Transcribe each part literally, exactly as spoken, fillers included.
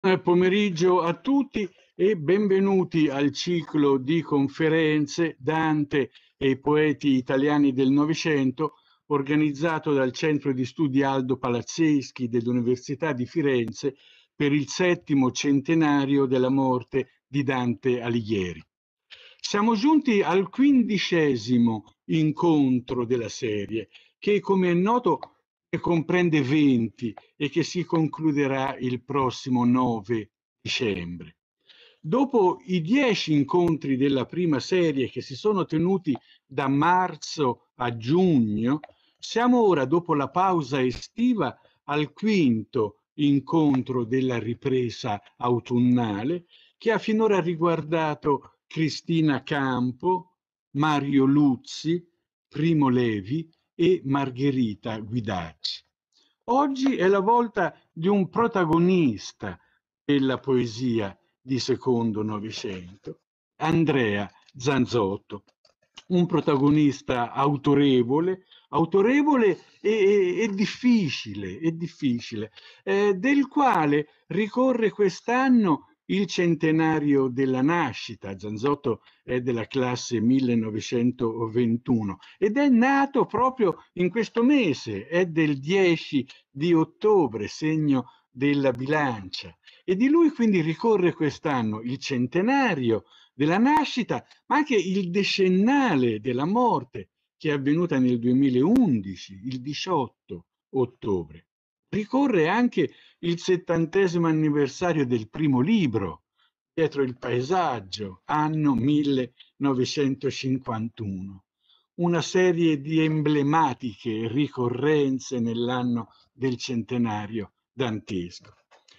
Buon pomeriggio a tutti e benvenuti al ciclo di conferenze Dante e i poeti italiani del Novecento, organizzato dal Centro di Studi Aldo Palazzeschi dell'Università di Firenze per il settimo centenario della morte di Dante Alighieri. Siamo giunti al quindicesimo incontro della serie, che come è noto comprende venti e che si concluderà il prossimo nove dicembre. Dopo i dieci incontri della prima serie che si sono tenuti da marzo a giugno, siamo ora, dopo la pausa estiva, al quinto incontro della ripresa autunnale, che ha finora riguardato Cristina Campo, Mario Luzzi, Primo Levi e Margherita Guidacci. Oggi è la volta di un protagonista della poesia di secondo Novecento, Andrea Zanzotto, un protagonista autorevole, autorevole e, e, e difficile, e difficile eh, del quale ricorre quest'anno il centenario della nascita. Zanzotto è della classe millenovecentoventuno ed è nato proprio in questo mese, è del dieci di ottobre, segno della bilancia. E di lui quindi ricorre quest'anno il centenario della nascita, ma anche il decennale della morte, che è avvenuta nel duemilaundici, il diciotto ottobre. Ricorre anche il settantesimo anniversario del primo libro, Dietro il paesaggio, anno millenovecentocinquantuno. Una serie di emblematiche ricorrenze nell'anno del centenario dantesco.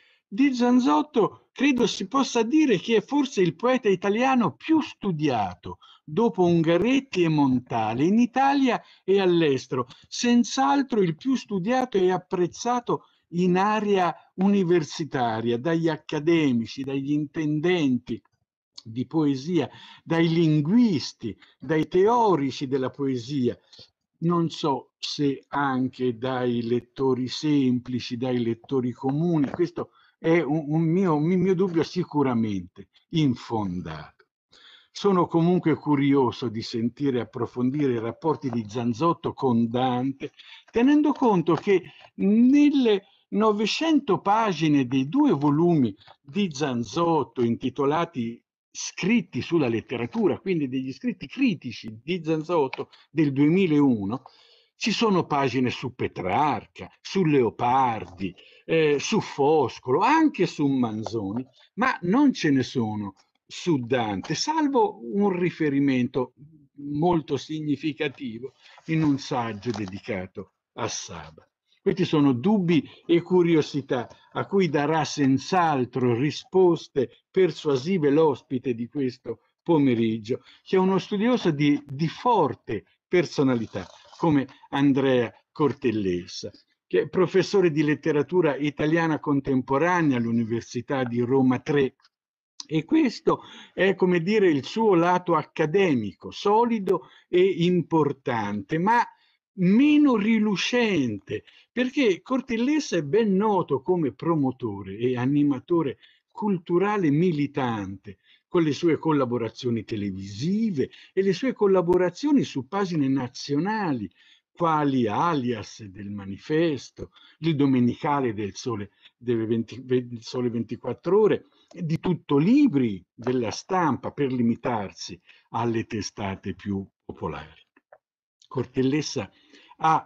Di Zanzotto credo si possa dire che è forse il poeta italiano più studiato, dopo Ungaretti e Montale, in Italia e all'estero, senz'altro il più studiato e apprezzato in area universitaria, dagli accademici, dagli intendenti di poesia, dai linguisti, dai teorici della poesia, non so se anche dai lettori semplici, dai lettori comuni, questo è un, un, mio, un mio dubbio sicuramente infondato. Sono comunque curioso di sentire approfondire i rapporti di Zanzotto con Dante, tenendo conto che nelle novecento pagine dei due volumi di Zanzotto intitolati Scritti sulla letteratura, quindi degli scritti critici di Zanzotto del duemilauno, ci sono pagine su Petrarca, su Leopardi, eh, su Foscolo, anche su Manzoni, ma non ce ne sono su Dante, salvo un riferimento molto significativo in un saggio dedicato a Saba. Questi sono dubbi e curiosità a cui darà senz'altro risposte persuasive l'ospite di questo pomeriggio, che è uno studioso di, di forte personalità, come Andrea Cortellessa, che è professore di letteratura italiana contemporanea all'Università di Roma tre. E questo è, come dire, il suo lato accademico, solido e importante, ma meno rilucente, perché Cortellessa è ben noto come promotore e animatore culturale militante, con le sue collaborazioni televisive e le sue collaborazioni su pagine nazionali, quali Alias del Manifesto, il Domenicale del Sole, delle venti, del Sole ventiquattro Ore, di tutto libri della stampa per limitarsi alle testate più popolari. Cortellessa ha,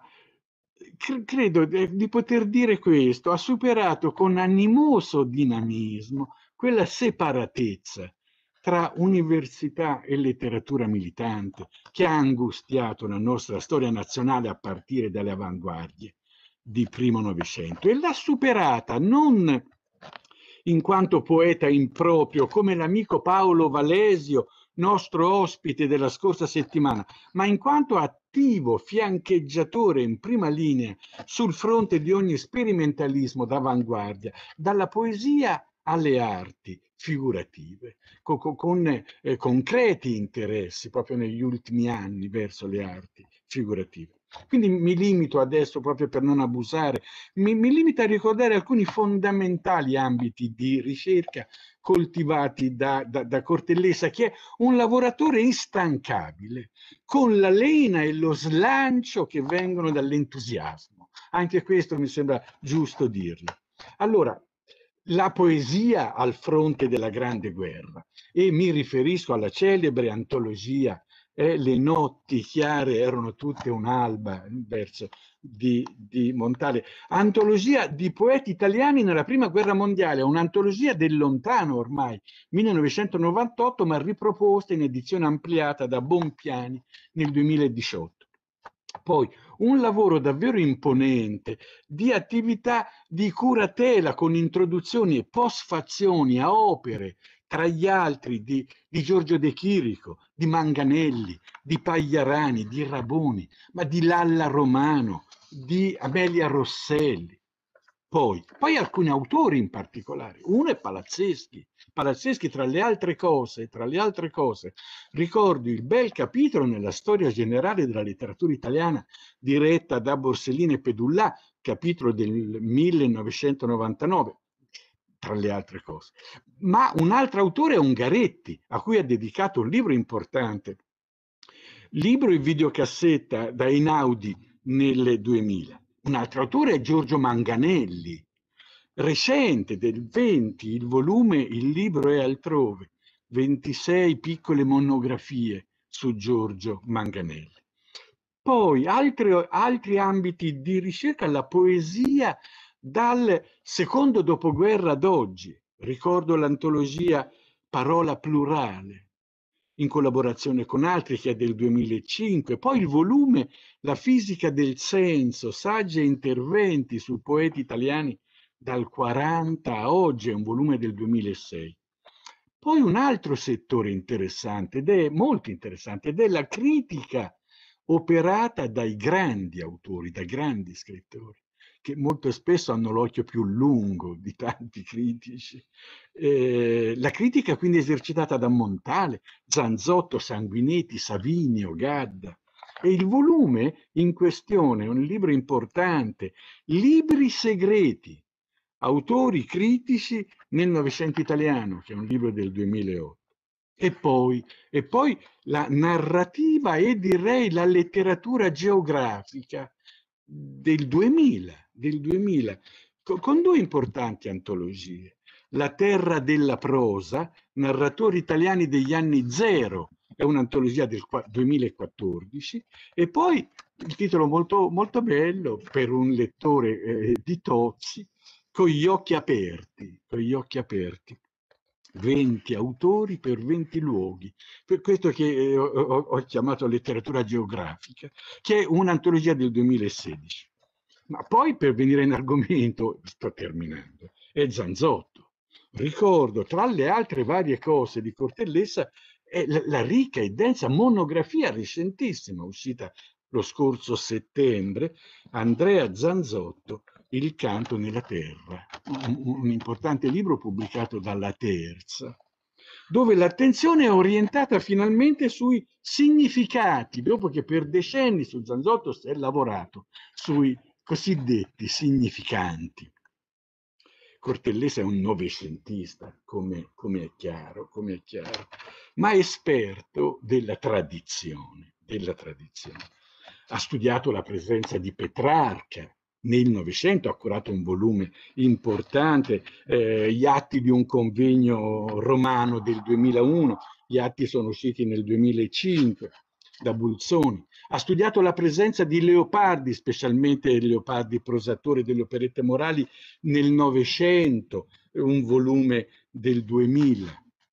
credo di poter dire questo, ha superato con animoso dinamismo quella separatezza tra università e letteratura militante che ha angustiato la nostra storia nazionale a partire dalle avanguardie di primo Novecento, e l'ha superata non in quanto poeta improprio come l'amico Paolo Valesio, nostro ospite della scorsa settimana, ma in quanto attivo fiancheggiatore in prima linea sul fronte di ogni sperimentalismo d'avanguardia, dalla poesia alle arti figurative, con, con eh, concreti interessi proprio negli ultimi anni verso le arti figurative. Quindi mi limito adesso, proprio per non abusare, mi, mi limito a ricordare alcuni fondamentali ambiti di ricerca coltivati da, da, da Cortellessa, che è un lavoratore instancabile, con la lena e lo slancio che vengono dall'entusiasmo. Anche questo mi sembra giusto dirlo. Allora, la poesia al fronte della Grande Guerra, e mi riferisco alla celebre antologia eh, Le notti chiare erano tutte un'alba, un verso di, di Montale, antologia di poeti italiani nella prima guerra mondiale, un'antologia del lontano ormai millenovecentonovantotto, ma riproposta in edizione ampliata da Bompiani nel duemiladiciotto. Poi un lavoro davvero imponente di attività di curatela con introduzioni e postfazioni a opere, tra gli altri di, di Giorgio De Chirico, di Manganelli, di Pagliarani, di Raboni, ma di Lalla Romano, di Amelia Rosselli. Poi, poi alcuni autori in particolare, uno è Palazzeschi. Palazzeschi, tra le altre cose, tra le altre cose, ricordo il bel capitolo nella storia generale della letteratura italiana diretta da Borsellino e Pedullà, capitolo del millenovecentonovantanove, tra le altre cose. Ma un altro autore è Ungaretti, a cui ha dedicato un libro importante, libro e videocassetta da Einaudi nel duemila. Un altro autore è Giorgio Manganelli, recente del venti, il volume Il libro è altrove, ventisei piccole monografie su Giorgio Manganelli. Poi altri, altri ambiti di ricerca, la poesia dal secondo dopoguerra ad oggi. Ricordo l'antologia Parola Plurale, in collaborazione con altri, che è del duemilacinque, poi il volume La fisica del senso, saggi e interventi su poeti italiani dal quaranta a oggi, è un volume del duemilasei. Poi un altro settore interessante, ed è molto interessante, ed è la critica operata dai grandi autori, dai grandi scrittori, che molto spesso hanno l'occhio più lungo di tanti critici. Eh, la critica quindi esercitata da Montale, Zanzotto, Sanguinetti, Savinio, Gadda. E il volume in questione è un libro importante, Libri segreti, autori critici nel Novecento italiano, che è un libro del duemilaotto. E poi, e poi la narrativa e direi la letteratura geografica del duemila, del duemila, con due importanti antologie. La terra della prosa, narratori italiani degli anni zero, è un'antologia del duemilaquattordici, e poi il titolo molto, molto bello per un lettore eh, di Tozzi, Con gli occhi aperti, con gli occhi aperti. venti autori per venti luoghi, per questo che eh, ho, ho chiamato letteratura geografica, che è un'antologia del duemilasedici. Ma poi, per venire in argomento, sto terminando, è Zanzotto. Ricordo, tra le altre varie cose di Cortellessa, è la, la ricca e densa monografia recentissima, uscita lo scorso settembre, Andrea Zanzotto, Il canto nella terra, un, un importante libro pubblicato dalla Terza, dove l'attenzione è orientata finalmente sui significati, dopo che per decenni su Zanzotto si è lavorato sui cosiddetti significanti. Cortellessa è un novecentista, come, come è chiaro, come è chiaro, ma esperto della tradizione, della tradizione. Ha studiato la presenza di Petrarca nel Novecento, ha curato un volume importante, eh, gli atti di un convegno romano del duemilauno, gli atti sono usciti nel duemilacinque da Bulzoni. Ha studiato la presenza di Leopardi, specialmente Leopardi prosatore delle operette morali, nel Novecento, un volume del duemila.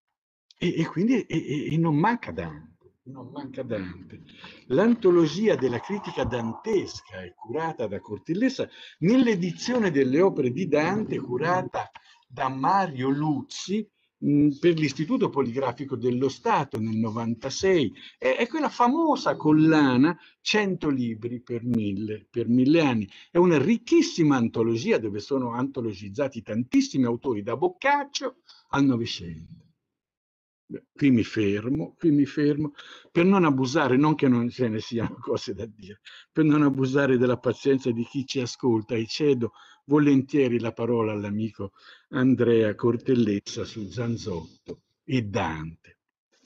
E, e quindi e, e non manca Dante, non manca Dante. L'antologia della critica dantesca è curata da Cortellessa nell'edizione delle opere di Dante, curata da Mario Luzzi mh, per l'Istituto Poligrafico dello Stato nel novantasei. È, è quella famosa collana cento libri per mille, per mille anni. È una ricchissima antologia dove sono antologizzati tantissimi autori, da Boccaccio al Novecento. Qui mi fermo, qui mi fermo, per non abusare, non che non ce ne siano cose da dire, per non abusare della pazienza di chi ci ascolta, e cedo volentieri la parola all'amico Andrea Cortellezza su Zanzotto e Dante.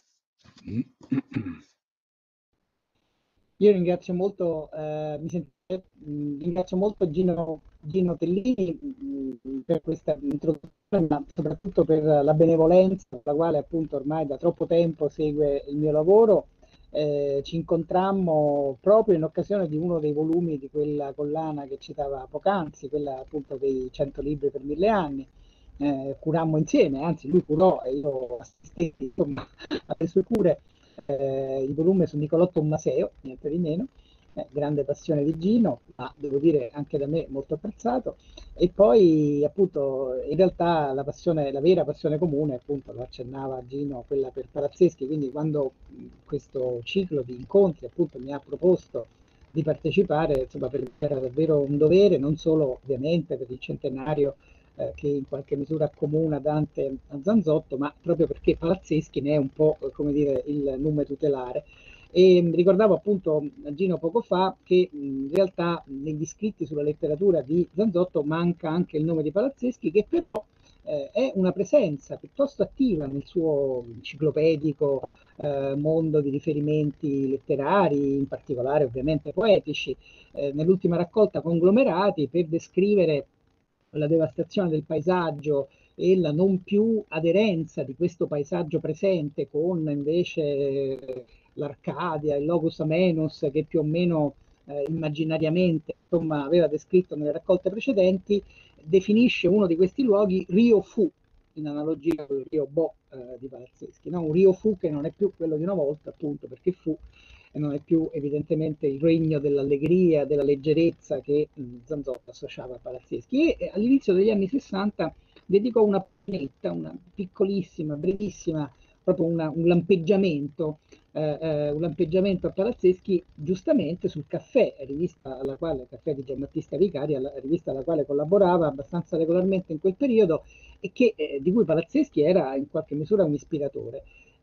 Io ringrazio molto, eh, mi sentite? Mm, ringrazio molto Gino, Gino Tellini mm, per questa introduzione, ma soprattutto per la benevolenza con la quale appunto ormai da troppo tempo segue il mio lavoro. Eh, ci incontrammo proprio in occasione di uno dei volumi di quella collana che citava poc'anzi, quella appunto dei cento libri per mille anni. Eh, curammo insieme, anzi lui curò e io assistetti insomma alle sue cure, eh, il volume su Niccolò Tommaseo, niente di meno, eh, grande passione di Gino, ma devo dire anche da me molto apprezzato. E poi appunto in realtà la passione, la vera passione comune, appunto lo accennava Gino, quella per Palazzeschi, quindi quando mh, questo ciclo di incontri appunto mi ha proposto di partecipare, insomma per me era davvero un dovere, non solo ovviamente per il centenario eh, che in qualche misura accomuna Dante a Zanzotto, ma proprio perché Palazzeschi ne è un po', eh, come dire, il nume tutelare. E mh, ricordavo appunto a Gino poco fa che mh, in realtà negli scritti sulla letteratura di Zanzotto manca anche il nome di Palazzeschi, che però eh, è una presenza piuttosto attiva nel suo enciclopedico eh, mondo di riferimenti letterari, in particolare ovviamente poetici, eh, nell'ultima raccolta Conglomerati, per descrivere la devastazione del paesaggio e la non più aderenza di questo paesaggio presente con invece l'Arcadia, il Logos Amenus, che più o meno eh, immaginariamente insomma, aveva descritto nelle raccolte precedenti, definisce uno di questi luoghi Rio Fu, in analogia con il Rio Bo eh, di Palazzeschi, no? Un Rio Fu che non è più quello di una volta, appunto perché fu e non è più evidentemente il regno dell'allegria, della leggerezza che mh, Zanzotto associava a Palazzeschi. E all'inizio degli anni sessanta dedicò una pennetta, una piccolissima, brevissima, proprio una, un lampeggiamento, eh, eh, un lampeggiamento a Palazzeschi, giustamente sul Caffè, rivista alla quale, Caffè di Giambattista Vicari, la rivista alla quale collaborava abbastanza regolarmente in quel periodo e che, eh, di cui Palazzeschi era in qualche misura un ispiratore.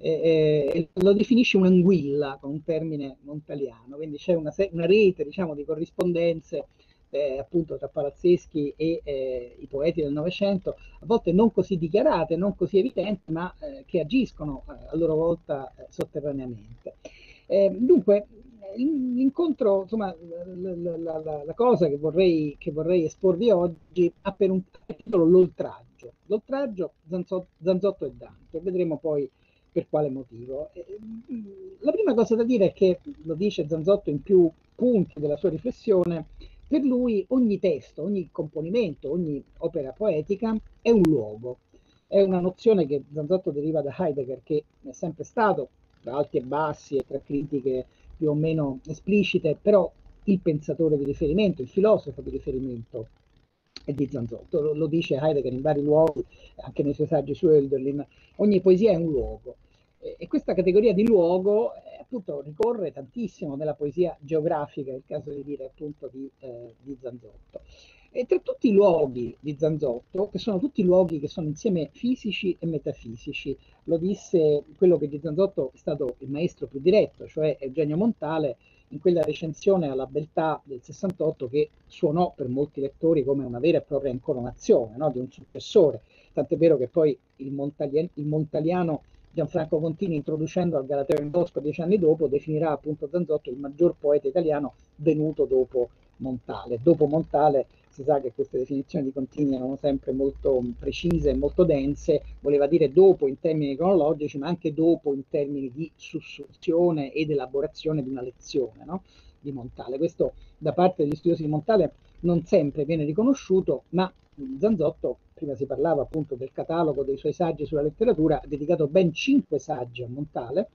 Eh, lo definisce un'anguilla con un termine montaliano, quindi c'è una, una rete diciamo, di corrispondenze eh, appunto tra Palazzeschi e eh, i poeti del Novecento, a volte non così dichiarate, non così evidenti, ma eh, che agiscono eh, a loro volta eh, sotterraneamente. Eh, dunque, l'incontro, insomma, la, la, la, la cosa che vorrei, che vorrei esporvi oggi ha per un titolo l'oltraggio. L'oltraggio, Zanzotto, Zanzotto e Dante. Vedremo poi per quale motivo. La prima cosa da dire è che, lo dice Zanzotto in più punti della sua riflessione, per lui ogni testo, ogni componimento, ogni opera poetica è un luogo. È una nozione che Zanzotto deriva da Heidegger, che è sempre stato, tra alti e bassi e tra critiche più o meno esplicite, però il pensatore di riferimento, il filosofo di riferimento è di Zanzotto. Lo, lo dice Heidegger in vari luoghi, anche nei suoi saggi su Hölderlin. Ogni poesia è un luogo. E questa categoria di luogo eh, appunto ricorre tantissimo nella poesia geografica, è il caso di dire appunto di, eh, di Zanzotto. E tra tutti i luoghi di Zanzotto, che sono tutti luoghi che sono insieme fisici e metafisici, lo disse quello che di Zanzotto è stato il maestro più diretto, cioè Eugenio Montale, in quella recensione alla beltà del sessantotto che suonò per molti lettori come una vera e propria incoronazione, no? Di un successore. Tant'è vero che poi il, Montalia, il montaliano Gianfranco Contini, introducendo al Galateo in Bosco dieci anni dopo, definirà appunto Zanzotto il maggior poeta italiano venuto dopo Montale. Dopo Montale si sa che queste definizioni di Contini erano sempre molto precise e molto dense, voleva dire dopo in termini cronologici, ma anche dopo in termini di sussunzione ed elaborazione di una lezione, no? Di Montale. Questo da parte degli studiosi di Montale non sempre viene riconosciuto, ma Zanzotto, prima si parlava appunto del catalogo dei suoi saggi sulla letteratura, ha dedicato ben cinque saggi a Montale,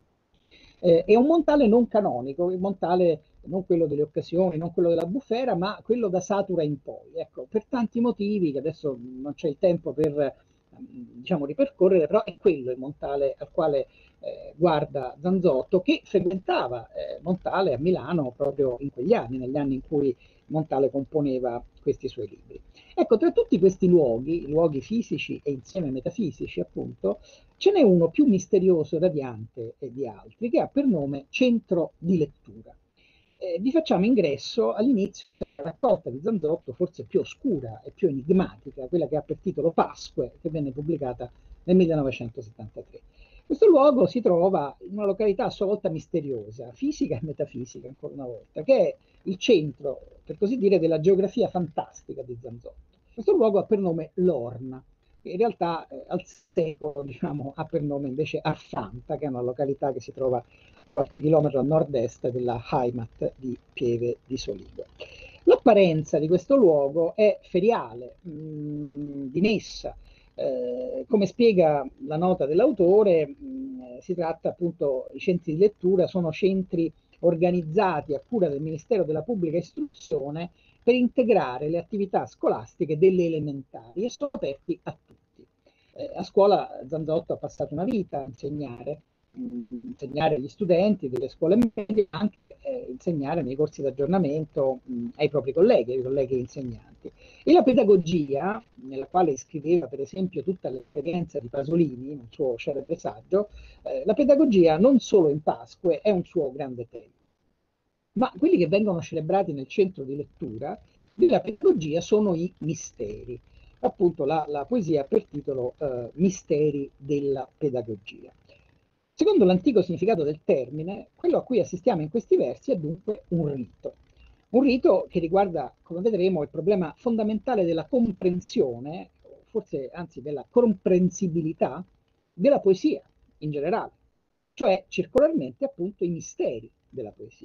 eh, è un Montale non canonico, il Montale non quello delle occasioni, non quello della bufera, ma quello da Satura in poi. Ecco, per tanti motivi che adesso non c'è il tempo per diciamo, ripercorrere, però è quello il Montale al quale eh, guarda Zanzotto, che frequentava eh, Montale a Milano proprio in quegli anni, negli anni in cui Montale componeva questi suoi libri. Ecco, tra tutti questi luoghi, luoghi fisici e insieme metafisici, appunto, ce n'è uno più misterioso e radiante di altri, che ha per nome Centro di Lettura. Eh, vi facciamo ingresso all'inizio della raccolta di Zanzotto, forse più oscura e più enigmatica, quella che ha per titolo Pasque, che venne pubblicata nel millenovecentosettantatré. Questo luogo si trova in una località a sua volta misteriosa, fisica e metafisica, ancora una volta, che è il centro, per così dire, della geografia fantastica di Zanzotto. Questo luogo ha per nome Lorna, che in realtà eh, al secolo, diciamo, ha per nome invece Arfanta, che è una località che si trova a qualche chilometro a nord-est della Heimat di Pieve di Soligo. L'apparenza di questo luogo è feriale, mh, di messa. Eh, come spiega la nota dell'autore, mh, si tratta appunto, i centri di lettura sono centri organizzati a cura del Ministero della Pubblica Istruzione per integrare le attività scolastiche delle elementari e sono aperti a tutti. Eh, a scuola Zanzotto ha passato una vita a insegnare, mh, insegnare agli studenti delle scuole medie, anche eh, insegnare nei corsi d'aggiornamento ai propri colleghi, ai colleghi insegnanti. E la pedagogia, nella quale scriveva per esempio tutta l'esperienza di Pasolini, un suo celebre saggio, eh, la pedagogia non solo in Pasque è un suo grande tema, ma quelli che vengono celebrati nel centro di lettura della pedagogia sono i misteri. Appunto la, la poesia per titolo eh, Misteri della pedagogia. Secondo l'antico significato del termine, quello a cui assistiamo in questi versi è dunque un rito. Un rito che riguarda, come vedremo, il problema fondamentale della comprensione, forse anzi della comprensibilità della poesia in generale, cioè circolarmente appunto i misteri della poesia.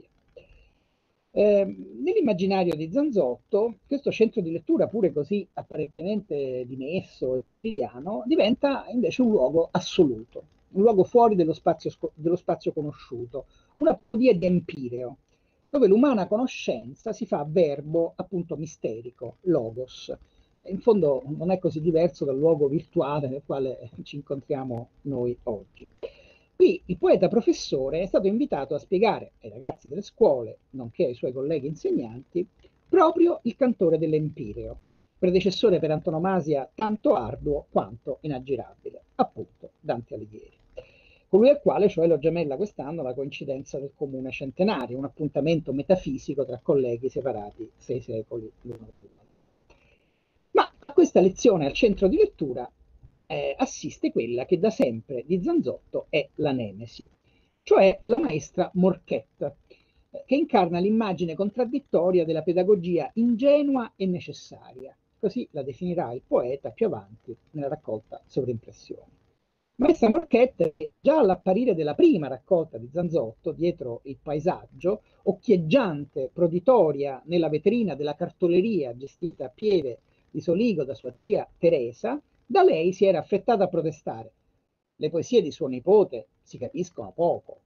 Eh, nell'immaginario di Zanzotto, questo centro di lettura, pure così apparentemente dimesso e quotidiano, diventa invece un luogo assoluto, un luogo fuori dello spazio, dello spazio conosciuto, una via di empireo, dove l'umana conoscenza si fa verbo appunto misterico, logos. In fondo non è così diverso dal luogo virtuale nel quale ci incontriamo noi oggi. Qui il poeta professore è stato invitato a spiegare ai ragazzi delle scuole, nonché ai suoi colleghi insegnanti, proprio il cantore dell'Empireo, predecessore per antonomasia tanto arduo quanto inaggirabile, appunto Dante Alighieri. Colui al quale cioè lo gemella quest'anno la coincidenza del comune centenario, un appuntamento metafisico tra colleghi separati sei secoli l'uno dall'altro. Ma a questa lezione al centro di lettura eh, assiste quella che da sempre di Zanzotto è la nemesi, cioè la maestra Morchette, eh, che incarna l'immagine contraddittoria della pedagogia ingenua e necessaria. Così la definirà il poeta più avanti nella raccolta Sovrimpressioni. Maestra Morchette, già all'apparire della prima raccolta di Zanzotto, dietro il paesaggio, occhieggiante, proditoria nella vetrina della cartoleria gestita a Pieve di Soligo da sua tia Teresa, da lei si era affrettata a protestare. Le poesie di suo nipote si capiscono poco.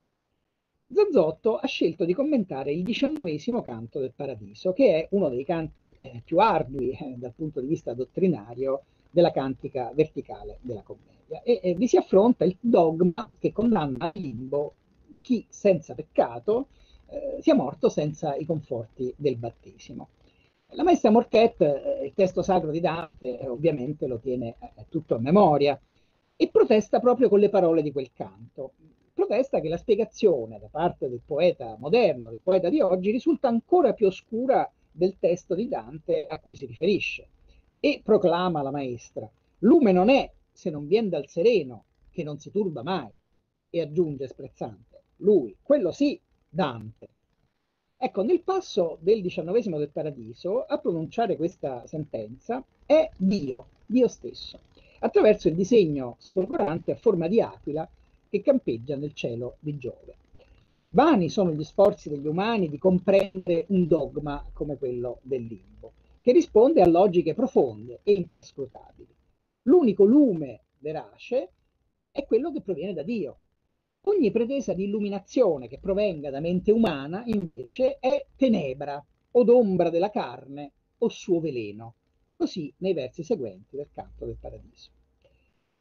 Zanzotto ha scelto di commentare il diciannovesimo canto del Paradiso, che è uno dei canti eh, più ardui eh, dal punto di vista dottrinario della cantica verticale della commedia. E, e vi si affronta il dogma che condanna al limbo chi senza peccato eh, sia morto senza i conforti del battesimo. La maestra Morchette, eh, il testo sacro di Dante, eh, ovviamente lo tiene eh, tutto a memoria e protesta proprio con le parole di quel canto. Protesta che la spiegazione da parte del poeta moderno, del poeta di oggi, risulta ancora più oscura del testo di Dante a cui si riferisce. E proclama la maestra: lume non è se non vien dal sereno, che non si turba mai. E aggiunge sprezzante: lui, quello sì, Dante. Ecco, nel passo del diciannovesimo del Paradiso, a pronunciare questa sentenza è Dio, Dio stesso, attraverso il disegno sfolgorante a forma di aquila che campeggia nel cielo di Giove. Vani sono gli sforzi degli umani di comprendere un dogma come quello del limbo, che risponde a logiche profonde e inscrutabili. L'unico lume verace è quello che proviene da Dio. Ogni pretesa di illuminazione che provenga da mente umana, invece, è tenebra o d'ombra della carne o suo veleno. Così nei versi seguenti del canto del Paradiso.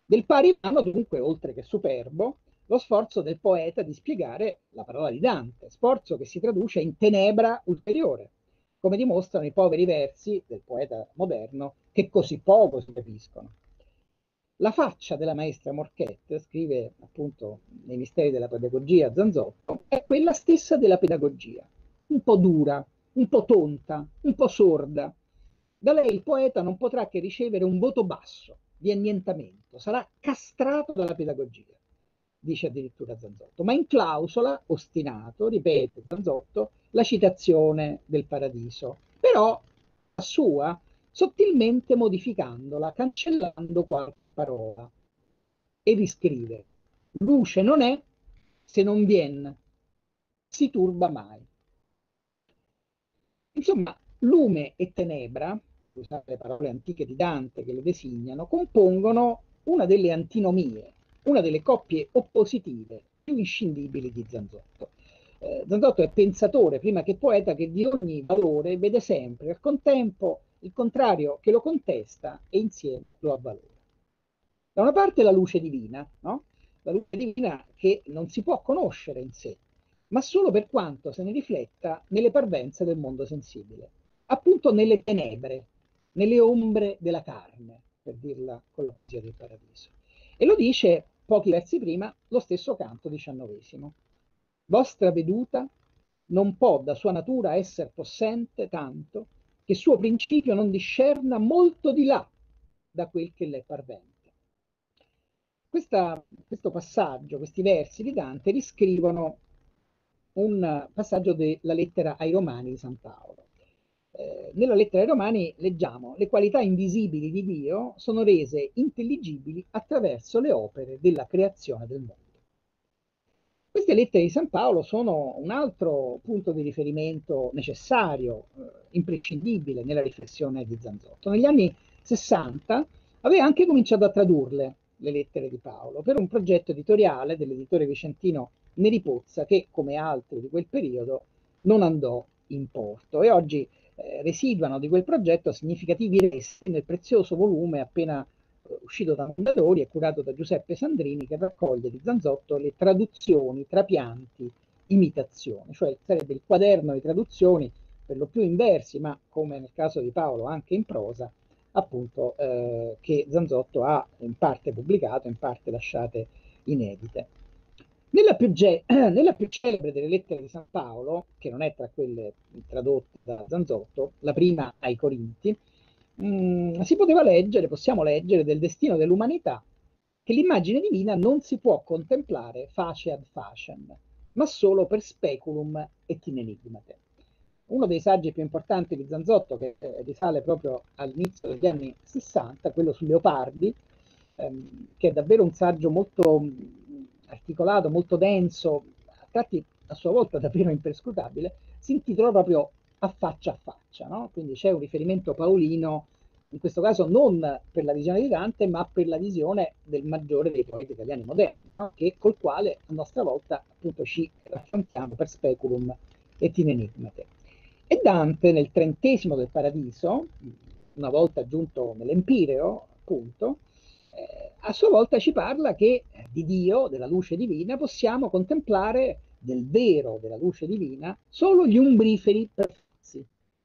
Del pari vanno dunque, oltre che superbo, lo sforzo del poeta di spiegare la parola di Dante, sforzo che si traduce in tenebra ulteriore, come dimostrano i poveri versi del poeta moderno che così poco si capiscono. La faccia della maestra Morquette, scrive appunto nei misteri della pedagogia Zanzotto, è quella stessa della pedagogia, un po' dura, un po' tonta, un po' sorda. Da lei il poeta non potrà che ricevere un voto basso di annientamento, sarà castrato dalla pedagogia, dice addirittura Zanzotto. Ma in clausola, ostinato, ripete Zanzotto, la citazione del Paradiso, però la sua, sottilmente modificandola, cancellando qualche parola, e riscrive: luce non è se non vien, si turba mai. Insomma, lume e tenebra, usare le parole antiche di Dante che le designano, compongono una delle antinomie, una delle coppie oppositive più inscindibili di Zanzotto. Eh, Zanzotto è pensatore prima che poeta che di ogni valore vede sempre al contempo il contrario che lo contesta e insieme lo avvalora. Da una parte la luce divina, no? La luce divina che non si può conoscere in sé, ma solo per quanto se ne rifletta nelle parvenze del mondo sensibile, appunto nelle tenebre, nelle ombre della carne, per dirla con la poesia del Paradiso. E lo dice pochi versi prima lo stesso canto diciannovesimo. Vostra veduta non può da sua natura esser possente tanto che suo principio non discerna molto di là da quel che l'è parvente. Questa, questo passaggio, questi versi di Dante riscrivono un passaggio della lettera ai Romani di San Paolo. Eh, nella lettera ai Romani leggiamo: le qualità invisibili di Dio sono rese intelligibili attraverso le opere della creazione del mondo. Queste lettere di San Paolo sono un altro punto di riferimento necessario, eh, imprescindibile nella riflessione di Zanzotto. Negli anni sessanta aveva anche cominciato a tradurle le lettere di Paolo per un progetto editoriale dell'editore vicentino Neri Pozza che, come altri di quel periodo, non andò in porto e oggi eh, residuano di quel progetto significativi resti nel prezioso volume appena uscito da Mondadori e curato da Giuseppe Sandrini, che raccoglie di Zanzotto le traduzioni, trapianti, imitazioni, cioè sarebbe il quaderno di traduzioni per lo più in versi, ma come nel caso di Paolo anche in prosa, appunto, eh, che Zanzotto ha in parte pubblicato, in parte lasciate inedite. Nella più, nella più celebre delle lettere di San Paolo, che non è tra quelle tradotte da Zanzotto, la prima ai Corinti, mh, si poteva leggere, possiamo leggere del destino dell'umanità, che l'immagine divina non si può contemplare face ad facem, ma solo per speculum et in enigmate. Uno dei saggi più importanti di Zanzotto, che eh, risale proprio all'inizio degli anni sessanta, quello su Leopardi, ehm, che è davvero un saggio molto mh, articolato, molto denso, a tratti a sua volta davvero imperscrutabile, si intitola proprio A faccia a faccia, no? Quindi c'è un riferimento paolino, in questo caso non per la visione di Dante, ma per la visione del maggiore dei poeti italiani moderni, no? Che, col quale a nostra volta appunto ci raffrontiamo per speculum et in enigmate. E Dante nel trentesimo del Paradiso, una volta giunto nell'Empireo, appunto, eh, a sua volta ci parla che di Dio, della luce divina, possiamo contemplare del vero della luce divina solo gli umbriferi perfetti,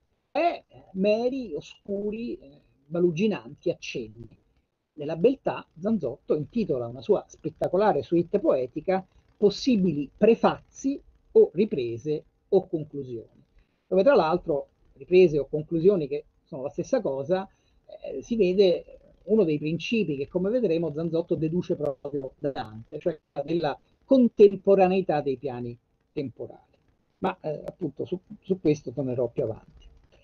e meri, oscuri, eh, baluginanti accenni. Nella beltà, Zanzotto intitola una sua spettacolare suite poetica Possibili prefazzi o riprese o conclusioni, dove tra l'altro riprese o conclusioni, che sono la stessa cosa, eh, si vede uno dei principi che, come vedremo, Zanzotto deduce proprio da Dante, cioè della contemporaneità dei piani temporali. Ma eh, appunto su, su questo tornerò più avanti.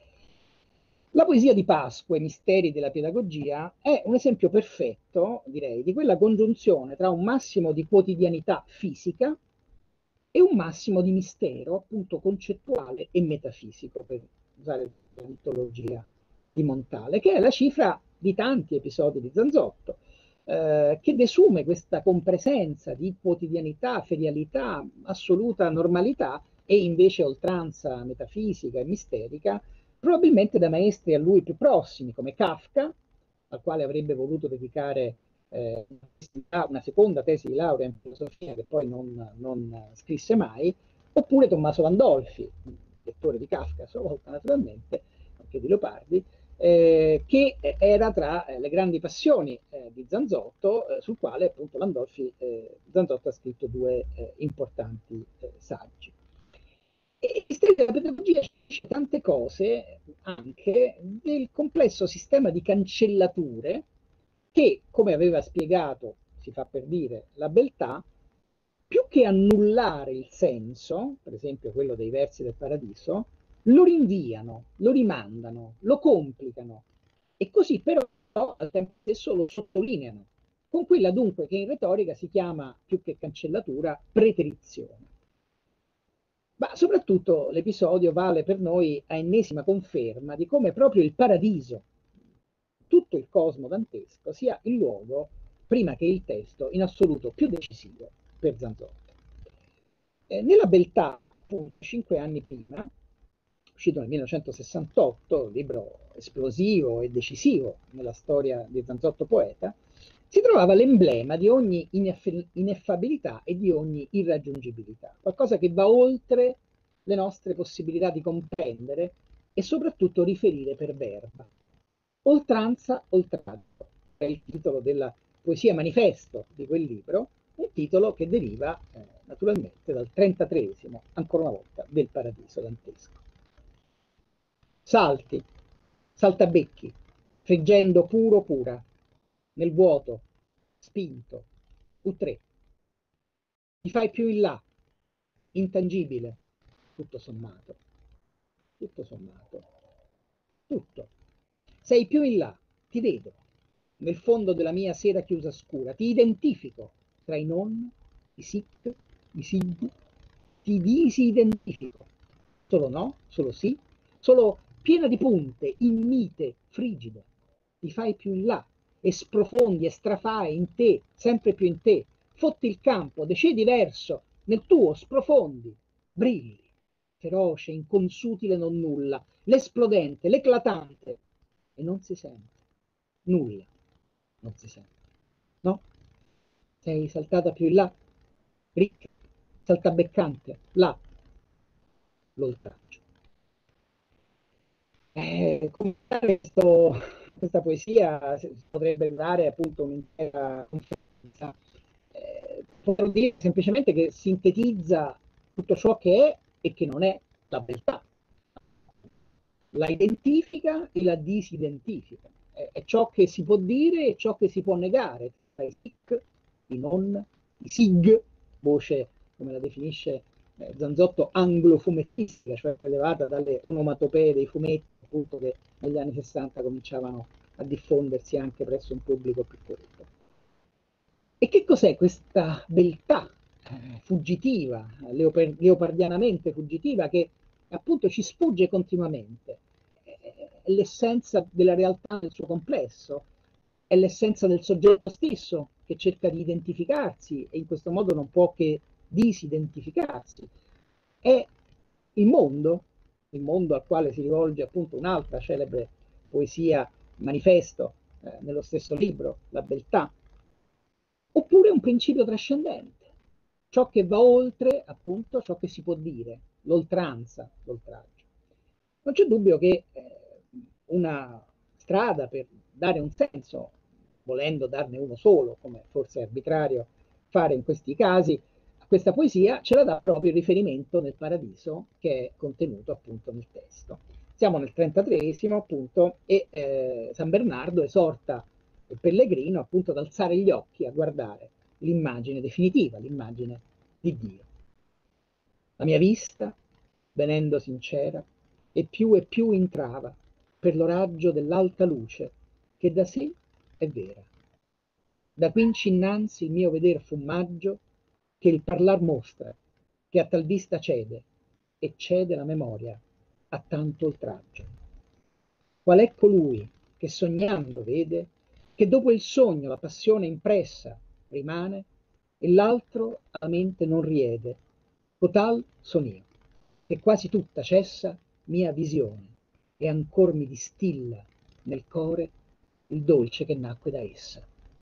La poesia di Pasqua, i misteri della pedagogia, è un esempio perfetto, direi, di quella congiunzione tra un massimo di quotidianità fisica e un massimo di mistero, appunto, concettuale e metafisico, per usare la mitologia di Montale, che è la cifra di tanti episodi di Zanzotto, eh, che desume questa compresenza di quotidianità, ferialità, assoluta normalità e invece oltranza metafisica e misterica, probabilmente da maestri a lui più prossimi, come Kafka, al quale avrebbe voluto dedicare eh, una seconda tesi di laurea in filosofia che poi non, non scrisse mai, oppure Tommaso Landolfi, lettore di Kafka a sua volta naturalmente, anche di Leopardi, eh, che era tra le grandi passioni eh, di Zanzotto, eh, sul quale appunto Landolfi, eh, Zanzotto ha scritto due eh, importanti eh, saggi. E la pedagogia dice tante cose anche del complesso sistema di cancellature che, come aveva spiegato, si fa per dire, la Beltà, più che annullare il senso, per esempio quello dei versi del Paradiso, lo rinviano, lo rimandano, lo complicano e così però al tempo stesso lo sottolineano, con quella dunque che in retorica si chiama, più che cancellatura, preterizione. Ma soprattutto l'episodio vale per noi a ennesima conferma di come proprio il paradiso, tutto il cosmo dantesco, sia il luogo, prima che il testo, in assoluto più decisivo per Zanzotto. Eh, nella Beltà, appunto, cinque anni prima, uscito nel millenovecentosessantotto, un libro esplosivo e decisivo nella storia di Zanzotto poeta, si trovava l'emblema di ogni ineffabilità e di ogni irraggiungibilità, qualcosa che va oltre le nostre possibilità di comprendere e soprattutto riferire per verba. Oltranza, oltraggio è il titolo della poesia manifesto di quel libro, un titolo che deriva eh, naturalmente dal trentatreesimo, ancora una volta, del Paradiso dantesco. Salti, saltabecchi, friggendo puro pura, nel vuoto, spinto, U tre. Ti fai più in là, intangibile, tutto sommato, tutto sommato, tutto. Sei più in là, ti vedo, nel fondo della mia sera chiusa scura, ti identifico tra i non, i sic, i sig, ti disidentifico. Solo no, solo sì, solo piena di punte, immite, frigida. Ti fai più in là e sprofondi e strafai in te, sempre più in te. Fotti il campo, decidi verso, nel tuo sprofondi, brilli, feroce, inconsutile non nulla, l'esplodente, l'eclatante, e non si sente nulla, non si sente, no? Sei saltata più in là, ricca, saltabeccante, là, l'oltraggio. Eh, questo, questa poesia potrebbe dare appunto un'intera conferenza. Eh, potrò dire semplicemente che sintetizza tutto ciò che è e che non è la beltà. La identifica e la disidentifica. È, è ciò che si può dire e ciò che si può negare. I sic, i non, i sig, voce, come la definisce eh, Zanzotto, anglo-fumettistica, cioè elevata dalle onomatopee dei fumetti, appunto, che negli anni sessanta cominciavano a diffondersi anche presso un pubblico più colto. E che cos'è questa beltà eh, fuggitiva, leopard leopardianamente fuggitiva, che appunto ci sfugge continuamente? È l'essenza della realtà nel suo complesso, è l'essenza del soggetto stesso che cerca di identificarsi e in questo modo non può che disidentificarsi. È il mondo, il mondo al quale si rivolge appunto un'altra celebre poesia manifesto eh, nello stesso libro, La beltà, oppure un principio trascendente, ciò che va oltre appunto ciò che si può dire, l'oltranza, l'oltraggio. Non c'è dubbio che eh, una strada per dare un senso, volendo darne uno solo, come forse è arbitrario fare in questi casi, a questa poesia ce la dà proprio il riferimento nel Paradiso che è contenuto appunto nel testo. Siamo nel trentatreesimo appunto e eh, San Bernardo esorta il pellegrino appunto ad alzare gli occhi, a guardare l'immagine definitiva, l'immagine di Dio. La mia vista, venendo sincera, e più e più intrava per lo raggio dell'alta luce che da sé è vera. Da quinci innanzi il mio veder fu maggio che il parlar mostra, che a tal vista cede, e cede la memoria a tanto oltraggio. Qual è colui che sognando vede che dopo il sogno la passione impressa rimane e l'altro alla mente non riede, cotal son io, che quasi tutta cessa mia visione e ancor mi distilla nel core il dolce che nacque da essa.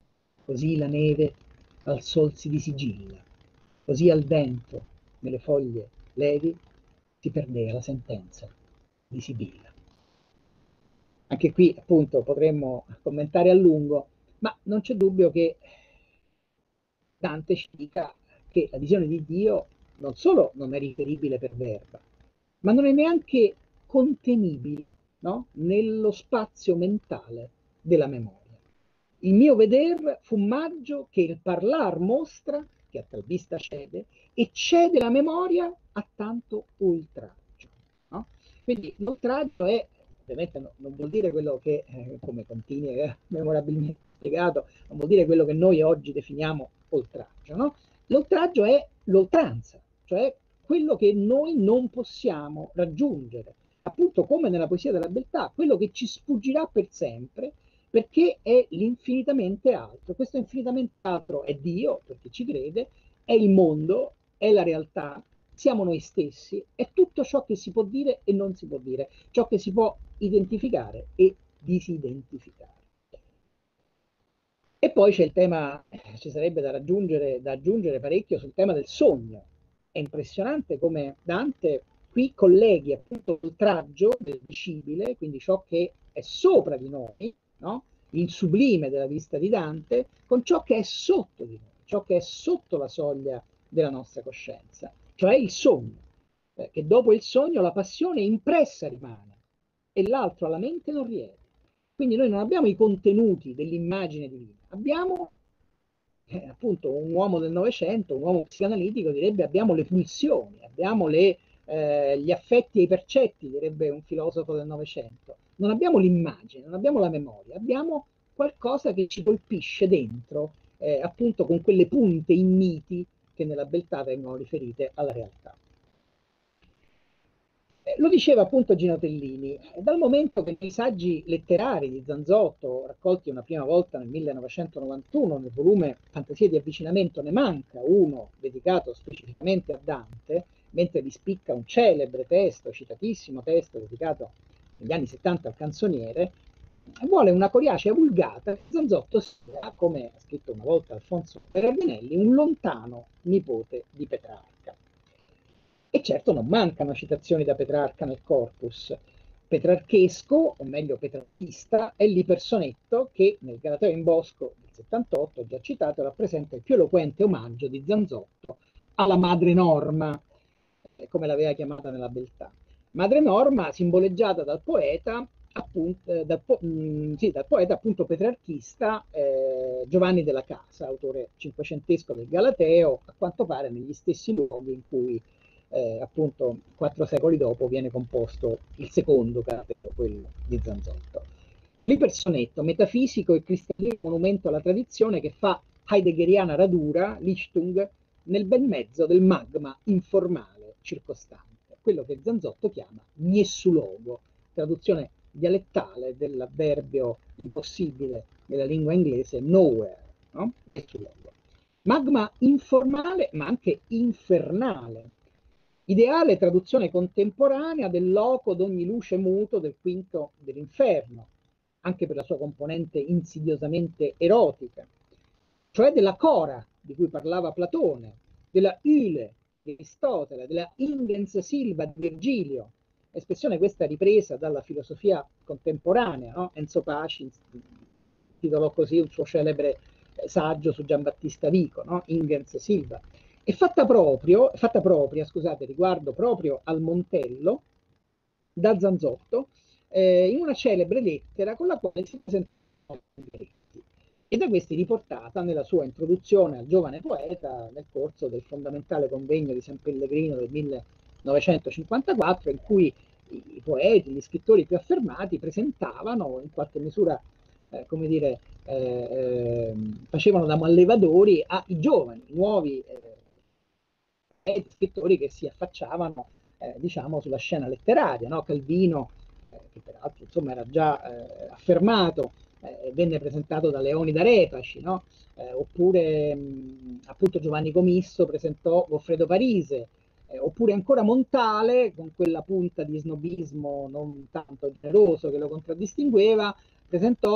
così la neve al sol si disigilla, così al vento nelle foglie levi si perdea la sentenza di Sibilla. Anche qui appunto potremmo commentare a lungo, ma non c'è dubbio che Dante ci dica che la visione di Dio non solo non è riferibile per verba, ma non è neanche contenibile, no? Nello spazio mentale della memoria. Il mio veder fu maggio che il parlar mostra, che a tal vista cede, e cede la memoria a tanto oltraggio. No? Quindi l'oltraggio è, ovviamente no, non vuol dire quello che, eh, come continui eh, memorabilmente spiegato, non vuol dire quello che noi oggi definiamo oltraggio. No? L'oltraggio è l'oltranza, cioè quello che noi non possiamo raggiungere, appunto come nella poesia della beltà, quello che ci sfuggirà per sempre, perché è l'infinitamente altro. Questo infinitamente altro è Dio, per chi ci crede, è il mondo, è la realtà, siamo noi stessi, è tutto ciò che si può dire e non si può dire, ciò che si può identificare e disidentificare. E poi c'è il tema, ci sarebbe da raggiungere, da aggiungere parecchio sul tema del sogno. È impressionante come Dante qui colleghi appunto l'oltraggio del visibile, quindi ciò che è sopra di noi, no? Il sublime della vista di Dante, con ciò che è sotto di noi, ciò che è sotto la soglia della nostra coscienza, cioè il sogno, che dopo il sogno la passione impressa rimane e l'altro alla mente non riesce. Quindi noi non abbiamo i contenuti dell'immagine divina, abbiamo eh, appunto un uomo del Novecento, un uomo psicanalitico direbbe abbiamo le pulsioni, abbiamo le, eh, gli affetti e i percetti, direbbe un filosofo del Novecento. Non abbiamo l'immagine, non abbiamo la memoria, abbiamo qualcosa che ci colpisce dentro, eh, appunto con quelle punte immiti che nella beltà vengono riferite alla realtà. Lo diceva appunto Gino Tellini, dal momento che nei saggi letterari di Zanzotto, raccolti una prima volta nel millenovecentonovantuno nel volume Fantasie di avvicinamento, ne manca uno dedicato specificamente a Dante, mentre vi spicca un celebre testo, citatissimo testo dedicato negli anni settanta al canzoniere, vuole una coriacea vulgata che Zanzotto sia, come ha scritto una volta Alfonso Berardinelli, un lontano nipote di Petrarca. E certo non mancano citazioni da Petrarca nel corpus. Petrarchesco, o meglio petrarchista, è l'ipersonetto che nel Galateo in Bosco del settantotto, già citato, rappresenta il più eloquente omaggio di Zanzotto alla madre Norma, come l'aveva chiamata nella beltà. Madre Norma simboleggiata dal poeta, appunto, eh, dal, po mh, sì, dal poeta appunto petrarchista eh, Giovanni della Casa, autore cinquecentesco del Galateo, a quanto pare negli stessi luoghi in cui Eh, appunto quattro secoli dopo viene composto il secondo Galateo, quello di Zanzotto. L'ipersonetto metafisico e cristallino monumento alla tradizione che fa heideggeriana radura, Lichtung, nel bel mezzo del magma informale circostante, quello che Zanzotto chiama niessulogo, traduzione dialettale dell'avverbio impossibile nella lingua inglese nowhere, no? Niessulogo. Magma informale ma anche infernale, ideale traduzione contemporanea del loco d'ogni luce muto del quinto dell'inferno, anche per la sua componente insidiosamente erotica, cioè della cora di cui parlava Platone, della Yle di Aristotele, della Ingens Silva di Virgilio, espressione questa ripresa dalla filosofia contemporanea, no? Enzo Paci titolò così un suo celebre saggio su Giambattista Vico, no? Ingens Silva. È fatta, proprio, fatta propria, scusate, riguardo proprio al Montello, da Zanzotto, eh, in una celebre lettera con la quale si presentano i diritti, e da questi riportata nella sua introduzione al giovane poeta nel corso del fondamentale convegno di San Pellegrino del millenovecentocinquantaquattro, in cui i poeti, gli scrittori più affermati presentavano in qualche misura, eh, come dire, eh, eh, facevano da mallevadori ai giovani, nuovi eh, scrittori che si affacciavano eh, diciamo sulla scena letteraria, no? Calvino, eh, che peraltro insomma era già eh, affermato, eh, venne presentato da Leonida Repaci, no? eh, oppure mh, appunto Giovanni Comisso presentò Goffredo Parise, eh, oppure ancora Montale, con quella punta di snobismo non tanto generoso che lo contraddistingueva, presentò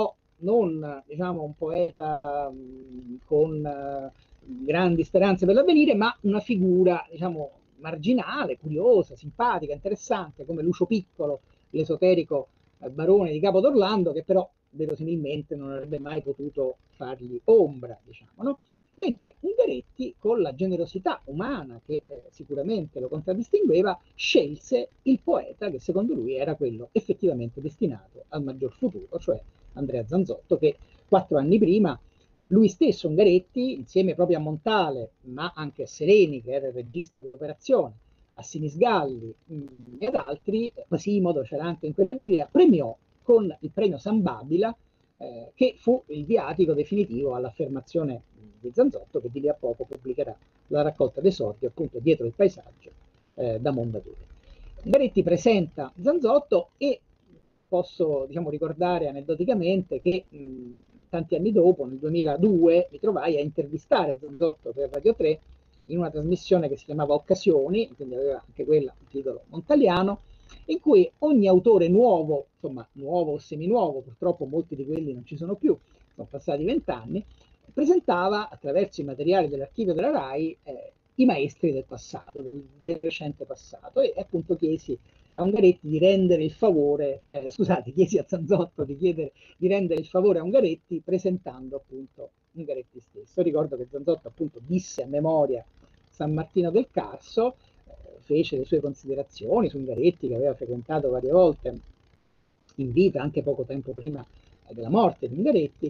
non diciamo un poeta mh, con uh, grandi speranze per l'avvenire, ma una figura diciamo marginale, curiosa, simpatica, interessante, come Lucio Piccolo, l'esoterico eh, barone di Capo d'Orlando, che però verosimilmente non avrebbe mai potuto fargli ombra, diciamo, no? E Ungaretti, con la generosità umana che eh, sicuramente lo contraddistingueva, scelse il poeta che secondo lui era quello effettivamente destinato al maggior futuro, cioè Andrea Zanzotto, che quattro anni prima lui stesso, Ungaretti, insieme proprio a Montale, ma anche a Sereni, che era il regista dell'operazione, a Sinisgalli mh, e ad altri, Quasimodo c'era anche in quella via, premiò con il premio San Babila, eh, che fu il viatico definitivo all'affermazione di Zanzotto, che di lì a poco pubblicherà la raccolta d'esordio, appunto Dietro il paesaggio, eh, da Mondadori. Ungaretti presenta Zanzotto e posso diciamo, ricordare aneddoticamente che mh, tanti anni dopo, nel duemiladue, mi trovai a intervistare Zanzotto per Radio tre in una trasmissione che si chiamava Occasioni, quindi aveva anche quella un titolo montaliano, in cui ogni autore nuovo, insomma nuovo o seminuovo, purtroppo molti di quelli non ci sono più, sono passati vent'anni, presentava attraverso i materiali dell'archivio della RAI eh, i maestri del passato, del, del recente passato, e appunto chiesi a Ungaretti di rendere il favore, eh, scusate, chiesi a Zanzotto di, chiedere, di rendere il favore a Ungaretti presentando appunto Ungaretti stesso. Ricordo che Zanzotto appunto disse a memoria San Martino del Carso, eh, fece le sue considerazioni su Ungaretti, che aveva frequentato varie volte in vita, anche poco tempo prima della morte di Ungaretti,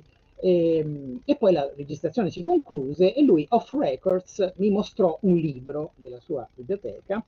e, e poi la registrazione si concluse e lui off records mi mostrò un libro della sua biblioteca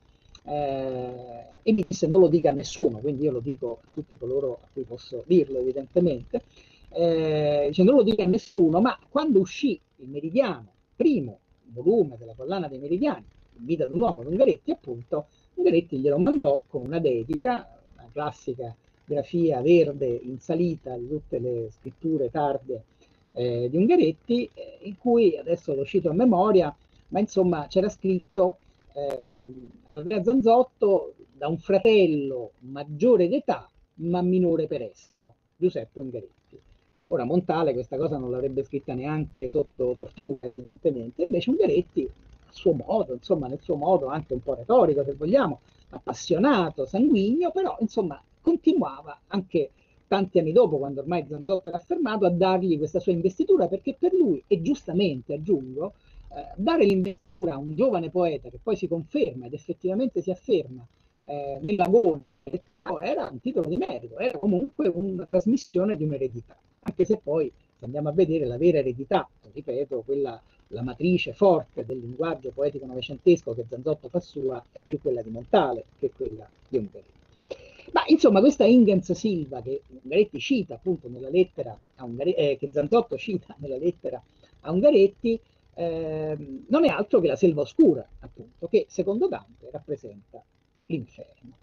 eh, e mi disse non lo dica a nessuno, quindi io lo dico a tutti coloro a cui posso dirlo evidentemente, eh, dice, non lo dica a nessuno, ma quando uscì il Meridiano, primo volume della collana dei Meridiani, Vita d'un uomo, Ungaretti appunto, Ungaretti glielo mandò con una dedica, una classica grafia verde in salita di tutte le scritture tarde eh, di Ungaretti, eh, in cui, adesso lo cito a memoria, ma insomma c'era scritto eh, Andrea Zanzotto da un fratello maggiore d'età ma minore per esso, Giuseppe Ungaretti. Ora Montale questa cosa non l'avrebbe scritta neanche sotto tortura, evidentemente, invece Ungaretti a suo modo, insomma nel suo modo anche un po' retorico se vogliamo, appassionato, sanguigno, però insomma continuava anche tanti anni dopo, quando ormai Zanzotto era affermato, a dargli questa sua investitura, perché per lui, e giustamente aggiungo, eh, dare l'investitura a un giovane poeta che poi si conferma ed effettivamente si afferma eh, nell'agone, era un titolo di merito, era comunque una trasmissione di un'eredità, anche se poi se andiamo a vedere la vera eredità, ripeto, quella, la matrice forte del linguaggio poetico novecentesco che Zanzotto fa sua è più quella di Montale che quella di Ungaretti. Ma insomma questa Ingens Silva che Ungaretti cita appunto nella lettera a Ungaretti, eh, che Zanzotto cita nella lettera a Ungaretti, eh, non è altro che la selva oscura, appunto, che secondo Dante rappresenta l'inferno.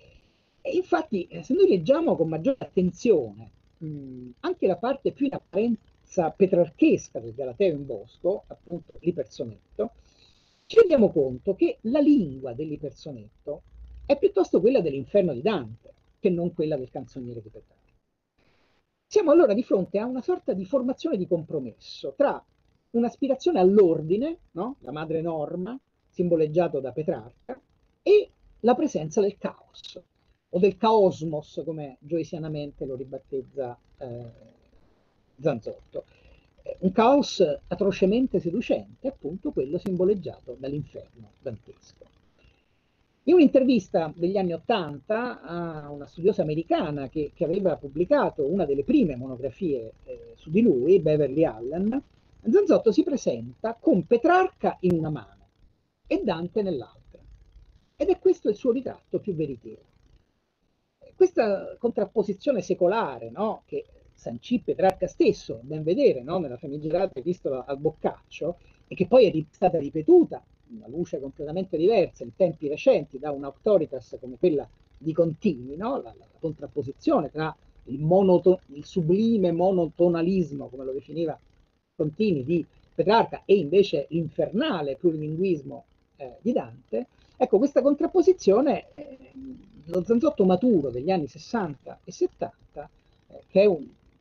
E infatti, se noi leggiamo con maggiore attenzione mh, anche la parte più in apparenza petrarchesca del Galateo in Bosco, appunto l'ipersonetto, ci rendiamo conto che la lingua dell'ipersonetto è piuttosto quella dell'inferno di Dante, che non quella del canzoniere di Petrarca. Siamo allora di fronte a una sorta di formazione di compromesso tra un'aspirazione all'ordine, no? La madre norma, simboleggiato da Petrarca, e la presenza del caos, o del caosmos, come gioisianamente lo ribattezza eh, Zanzotto. Un caos atrocemente seducente, appunto quello simboleggiato dall'inferno dantesco. In un'intervista degli anni Ottanta a una studiosa americana che, che aveva pubblicato una delle prime monografie eh, su di lui, Beverly Allen, Zanzotto si presenta con Petrarca in una mano e Dante nell'altra. Ed è questo il suo ritratto più veritiero. Questa contrapposizione secolare, no, che sancì Petrarca stesso, ben vedere, no, nella famigerata Epistola al Boccaccio, e che poi è stata ripetuta una luce completamente diversa in tempi recenti da un'autoritas come quella di Contini, no? la, la, la contrapposizione tra il, monoto, il sublime monotonalismo, come lo definiva Contini, di Petrarca e invece l'infernale plurilinguismo eh, di Dante. Ecco, questa contrapposizione, eh, lo Zanzotto maturo degli anni sessanta e settanta, eh, che è un,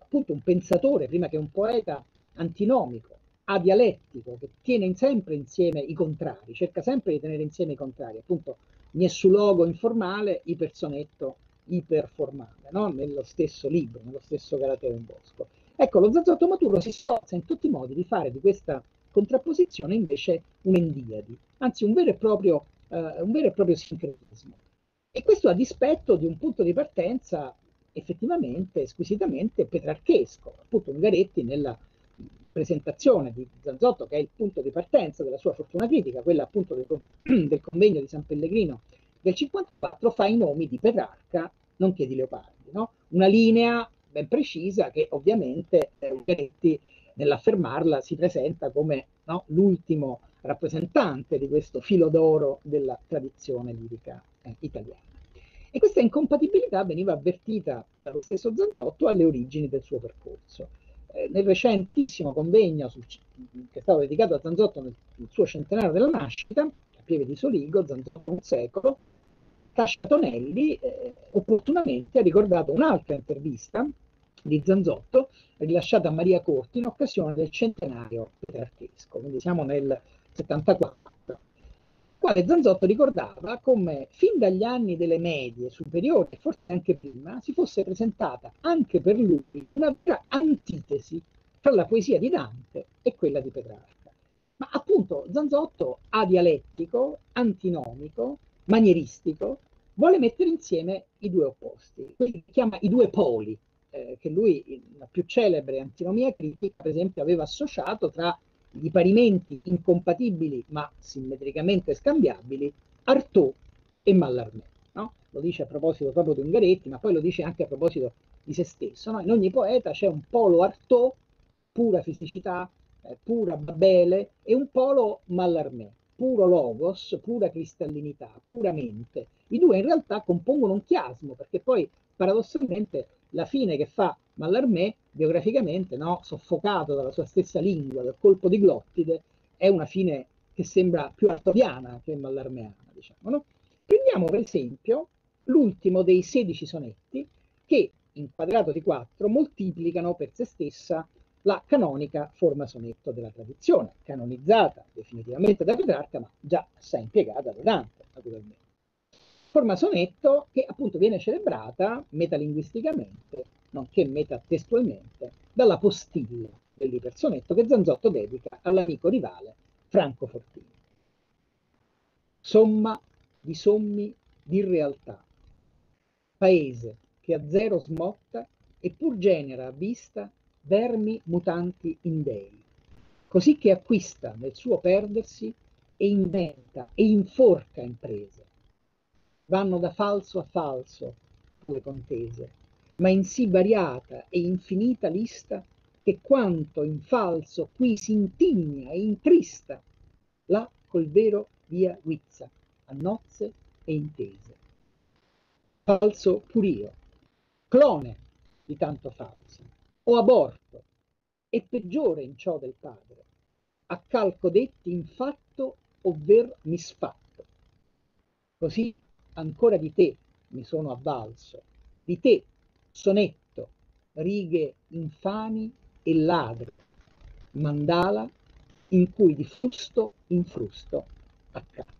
appunto un pensatore, prima che un poeta, antinomico, adialettico, che tiene sempre insieme i contrari, cerca sempre di tenere insieme i contrari, appunto niessulogo informale, ipersonetto iperformale, no? Nello stesso libro, nello stesso Galateo in Bosco. Ecco, lo Zanzotto maturo si sforza in tutti i modi di fare di questa contrapposizione invece un'endiadi, anzi un vero e proprio, eh, un vero e proprio sincretismo. E questo a dispetto di un punto di partenza effettivamente squisitamente petrarchesco. Appunto Ungaretti nella presentazione di Zanzotto, che è il punto di partenza della sua fortuna critica, quella appunto del, del convegno di San Pellegrino del cinquantaquattro, fa i nomi di Petrarca, nonché di Leopardi, no? Una linea ben precisa che ovviamente eh, Ungaretti nell'affermarla si presenta come, no, l'ultimo rappresentante di questo filo d'oro della tradizione lirica eh, italiana. E questa incompatibilità veniva avvertita dallo stesso Zanzotto alle origini del suo percorso. Eh, nel recentissimo convegno sul, che è stato dedicato a Zanzotto nel, nel suo centenario della nascita, a Pieve di Soligo, Zanzotto un secolo, Tascia Tonelli eh, opportunamente ha ricordato un'altra intervista di Zanzotto rilasciata a Maria Corti in occasione del centenario petrarchesco, quindi siamo nel settantaquattro, quale Zanzotto ricordava come fin dagli anni delle medie superiori, e forse anche prima, si fosse presentata anche per lui una vera antitesi tra la poesia di Dante e quella di Petrarca. Ma appunto Zanzotto, adialettico, antinomico, manieristico, vuole mettere insieme i due opposti, quelli che chiama i due poli, eh, che lui, la più celebre antinomia critica, per esempio, aveva associato tra i parimenti incompatibili ma simmetricamente scambiabili, Artaud e Mallarmé. No? Lo dice a proposito proprio di Ungaretti, ma poi lo dice anche a proposito di se stesso. No? In ogni poeta c'è un polo Artaud, pura fisicità, eh, pura Babele, e un polo Mallarmé, puro logos, pura cristallinità, puramente. I due in realtà compongono un chiasmo, perché poi paradossalmente la fine che fa Mallarmé, biograficamente, no, soffocato dalla sua stessa lingua, dal colpo di glottide, è una fine che sembra più artoviana che mallarmeana, diciamo, no? Prendiamo per esempio l'ultimo dei sedici sonetti che, inquadrato di quattro, moltiplicano per se stessa la canonica forma sonetto della tradizione, canonizzata definitivamente da Petrarca, ma già assai impiegata da Dante, naturalmente. Forma sonetto che appunto viene celebrata metalinguisticamente, nonché metatestualmente, dalla postilla dell'ipersonetto che Zanzotto dedica all'amico rivale Franco Fortini. Somma di sommi di realtà, paese che a zero smotta e pur genera a vista vermi mutanti in dei, così che acquista nel suo perdersi e inventa e inforca imprese. Vanno da falso a falso le contese, ma in sì variata e infinita lista che quanto in falso qui si intigna e intrista, là col vero via guizza, a nozze e intese. Falso pur io, clone di tanto falso, o aborto, e peggiore in ciò del padre, a calco detti in fatto ovver misfatto. Così ancora di te mi sono avvalso, di te, sonetto, righe infami e ladri, mandala in cui di frusto in frusto accatto.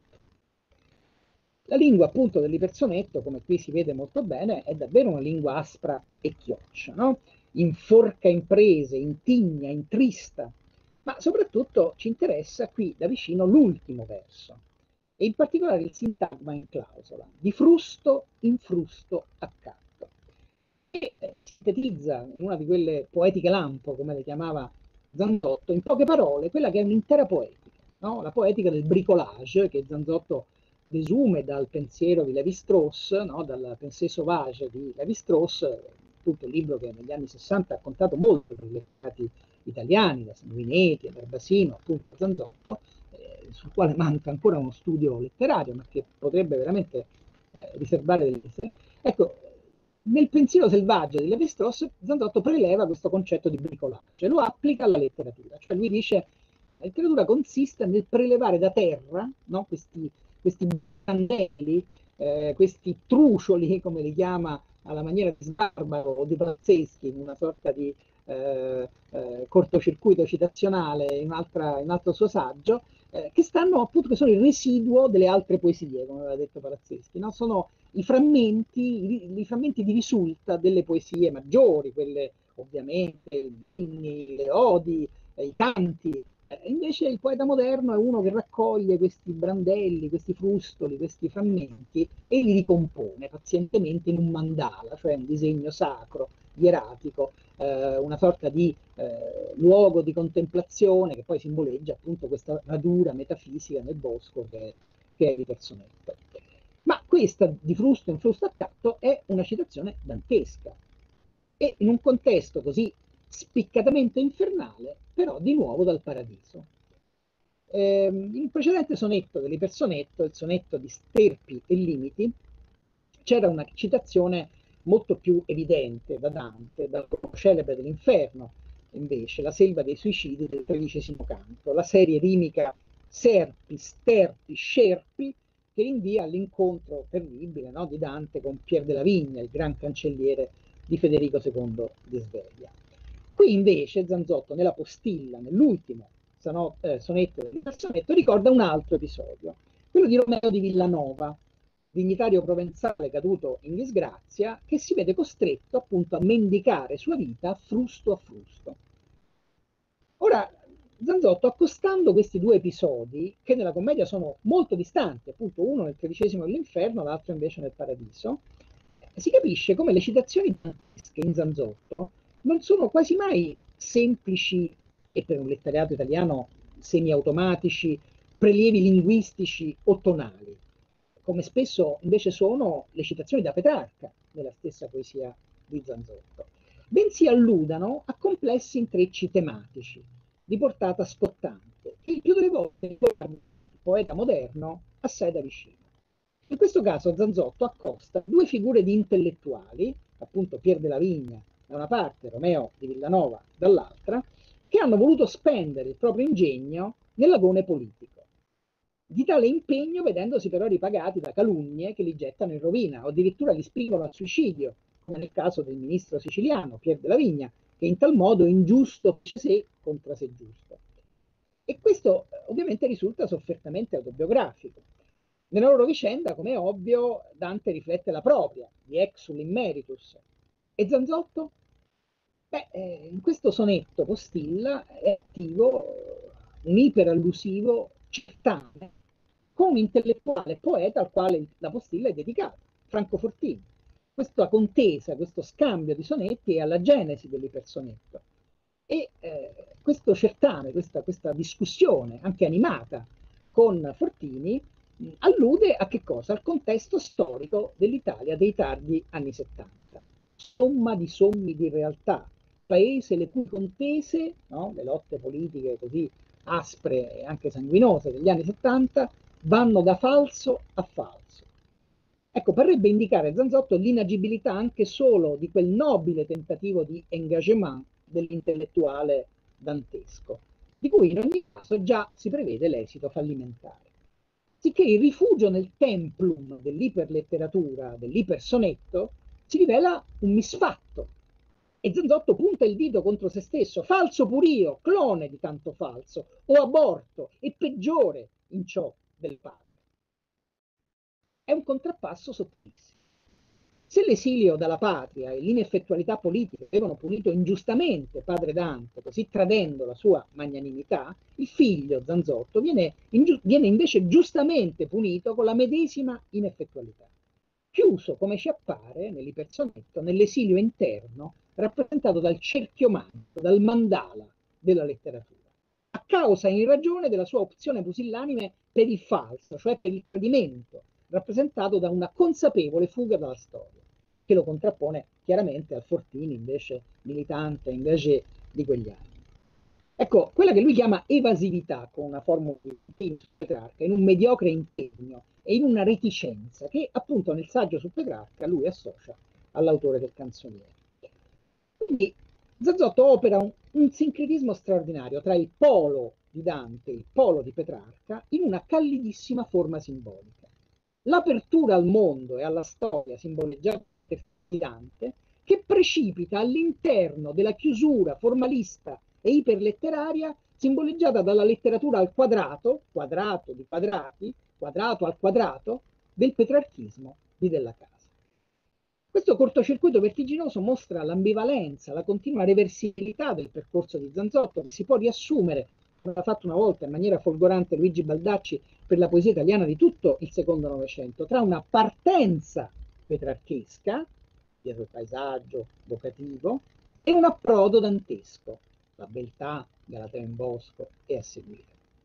La lingua appunto dell'ipersonetto, come qui si vede molto bene, è davvero una lingua aspra e chioccia, no? Inforca imprese, intigna, intrista, ma soprattutto ci interessa qui da vicino l'ultimo verso, e in particolare il sintagma in clausola, di frusto in frusto accatto, che eh, sintetizza in una di quelle poetiche lampo, come le chiamava Zanzotto, in poche parole, quella che è un'intera poetica, no? La poetica del bricolage, che Zanzotto desume dal pensiero di Lévi-Strauss, no? Dal Pensée sauvage di Lévi-Strauss, appunto il libro che negli anni sessanta ha contato molto per i letterati italiani, da Sanguinetti a Barbasino, appunto Zanzotto, eh, sul quale manca ancora uno studio letterario, ma che potrebbe veramente eh, riservare delle... Ecco, nel pensiero selvaggio di Lévi-Strauss, Zanzotto preleva questo concetto di bricolage, lo applica alla letteratura, cioè lui dice la letteratura consiste nel prelevare da terra, no, questi, questi brandelli, eh, questi trucioli, come li chiama alla maniera di Sbarbaro o di Pazzeschi, in una sorta di eh, eh, cortocircuito citazionale in, un'altra, in un altro suo saggio, eh, che stanno appunto, che sono il residuo delle altre poesie, come aveva detto Parazzeschi, no? Sono i frammenti, i, i frammenti di risulta delle poesie maggiori, quelle ovviamente, i inni, le odi, eh, i canti. Eh, invece il poeta moderno è uno che raccoglie questi brandelli, questi frustoli, questi frammenti e li ricompone pazientemente in un mandala, cioè un disegno sacro, ieratico, eh, una sorta di eh, luogo di contemplazione che poi simboleggia appunto questa radura metafisica nel bosco che è, che è il personetto. Ma questa di frusto in frusto accatto è una citazione dantesca e in un contesto così spiccatamente infernale, però di nuovo dal paradiso. Eh, il precedente sonetto dell'Ipersonetto, il sonetto di Sterpi e Limiti, c'era una citazione molto più evidente da Dante, dal celebre dell'Inferno, invece, la selva dei suicidi del tredicesimo canto, la serie rimica Serpi, Sterpi, Scerpi, che rinvia all'incontro terribile, no, di Dante con Pier della Vigna, il gran cancelliere di Federico secondo di Svevia. Qui invece Zanzotto, nella postilla, nell'ultimo eh, sonetto del personetto, ricorda un altro episodio, quello di Romeo di Villanova, dignitario provenzale caduto in disgrazia, che si vede costretto appunto a mendicare sua vita frusto a frusto. Ora, Zanzotto, accostando questi due episodi, che nella commedia sono molto distanti, appunto uno nel tredicesimo dell'inferno, l'altro invece nel paradiso, si capisce come le citazioni dantesche in Zanzotto non sono quasi mai semplici e per un letterato italiano semiautomatici, prelievi linguistici o tonali, come spesso invece sono le citazioni da Petrarca nella stessa poesia di Zanzotto, bensì alludano a complessi intrecci tematici di portata scottante, che il più delle volte riguardano il poeta moderno assai da vicino. In questo caso Zanzotto accosta due figure di intellettuali, appunto Pier della Vigna da una parte, Romeo di Villanova dall'altra, che hanno voluto spendere il proprio ingegno nell'agone politico. Di tale impegno vedendosi però ripagati da calunnie che li gettano in rovina o addirittura li spingono al suicidio, come nel caso del ministro siciliano Pier della Vigna, che in tal modo ingiusto sé contra sé giusto. E questo ovviamente risulta soffertamente autobiografico. Nella loro vicenda, come è ovvio, Dante riflette la propria, di exul in meritus. E Zanzotto? Beh, eh, in questo sonetto postilla è attivo un iperallusivo certame con un intellettuale poeta al quale la postilla è dedicata, Franco Fortini. Questa contesa, questo scambio di sonetti è alla genesi dell'ipersonetto. E eh, questo certame, questa, questa discussione anche animata con Fortini mh, allude a che cosa? Al contesto storico dell'Italia dei tardi anni settanta. Somma di sommi di realtà, paese le cui contese, no, le lotte politiche così aspre e anche sanguinose degli anni settanta, vanno da falso a falso. Ecco, parrebbe indicare Zanzotto l'inagibilità anche solo di quel nobile tentativo di engagement dell'intellettuale dantesco, di cui in ogni caso già si prevede l'esito fallimentare. Sicché il rifugio nel templum dell'iperletteratura, dell'ipersonetto, si rivela un misfatto. E Zanzotto punta il dito contro se stesso, falso pur io, clone di tanto falso, o aborto, e peggiore in ciò del padre. È un contrappasso sottilissimo. Se l'esilio dalla patria e l'ineffettualità politica avevano punito ingiustamente padre Dante, così tradendo la sua magnanimità, il figlio Zanzotto viene, viene invece giustamente punito con la medesima ineffettualità, chiuso, come ci appare nell'ipersonetto, nell'esilio interno rappresentato dal cerchio manto, dal mandala della letteratura, a causa e in ragione della sua opzione pusillanime per il falso, cioè per il tradimento, rappresentato da una consapevole fuga dalla storia, che lo contrappone chiaramente al Fortini invece militante, engagé di quegli anni. Ecco, quella che lui chiama evasività, con una formula di Petrarca, in un mediocre impegno e in una reticenza che appunto nel saggio su Petrarca lui associa all'autore del canzoniere. Quindi Zanzotto opera un, un sincretismo straordinario tra il polo di Dante e il polo di Petrarca in una callidissima forma simbolica. L'apertura al mondo e alla storia simboleggiata di Dante, che precipita all'interno della chiusura formalista e iperletteraria simboleggiata dalla letteratura al quadrato, quadrato di quadrati, quadrato al quadrato, del petrarchismo di Della Casa. Questo cortocircuito vertiginoso mostra l'ambivalenza, la continua reversibilità del percorso di Zanzotto, che si può riassumere, come l'ha fatto una volta in maniera folgorante Luigi Baldacci per la poesia italiana di tutto il secondo Novecento, tra una partenza petrarchesca, dietro il paesaggio vocativo, e un approdo dantesco, la beltà, Galateo in bosco e a seguire.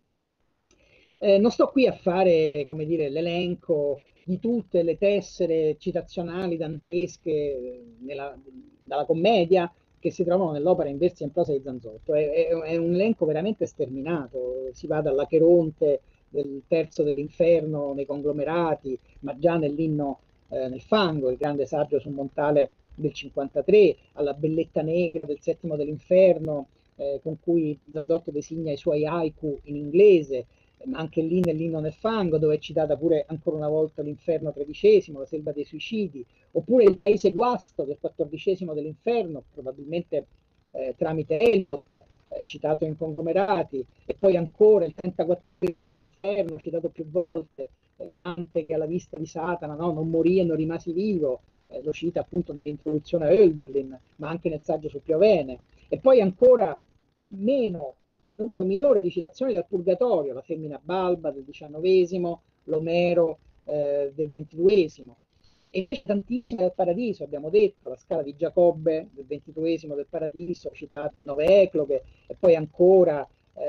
Eh, non sto qui a fare, come dire, l'elenco di tutte le tessere citazionali dantesche nella, dalla commedia che si trovano nell'opera in versi e in prosa di Zanzotto. È, è, è un elenco veramente sterminato, si va dall'Acheronte del terzo dell'inferno nei conglomerati, ma già nell'inno eh, nel fango, il grande saggio su Montale del cinquantatré, alla Belletta Negra del settimo dell'inferno, eh, con cui Zanzotto designa i suoi haiku in inglese, anche lì nell'inno nel fango, dove è citata pure ancora una volta l'inferno tredicesimo, la selva dei suicidi, oppure il paese guasto del quattordicesimo dell'inferno, probabilmente eh, tramite Elmo, eh, citato in conglomerati, e poi ancora il trentaquattresimo dell'inferno, citato più volte, eh, Dante che alla vista di Satana, no? Non morì e non rimasi vivo, eh, lo cita appunto nell'introduzione a Hölderlin, ma anche nel saggio su Piovene, e poi ancora meno un minore di citazioni dal Purgatorio, la femmina Balba del diciannovesimo, l'Omero eh, del ventiduesimo, e tantissime del Paradiso, abbiamo detto, la Scala di Giacobbe del ventiduesimo del Paradiso, citate nove ecloche, e poi ancora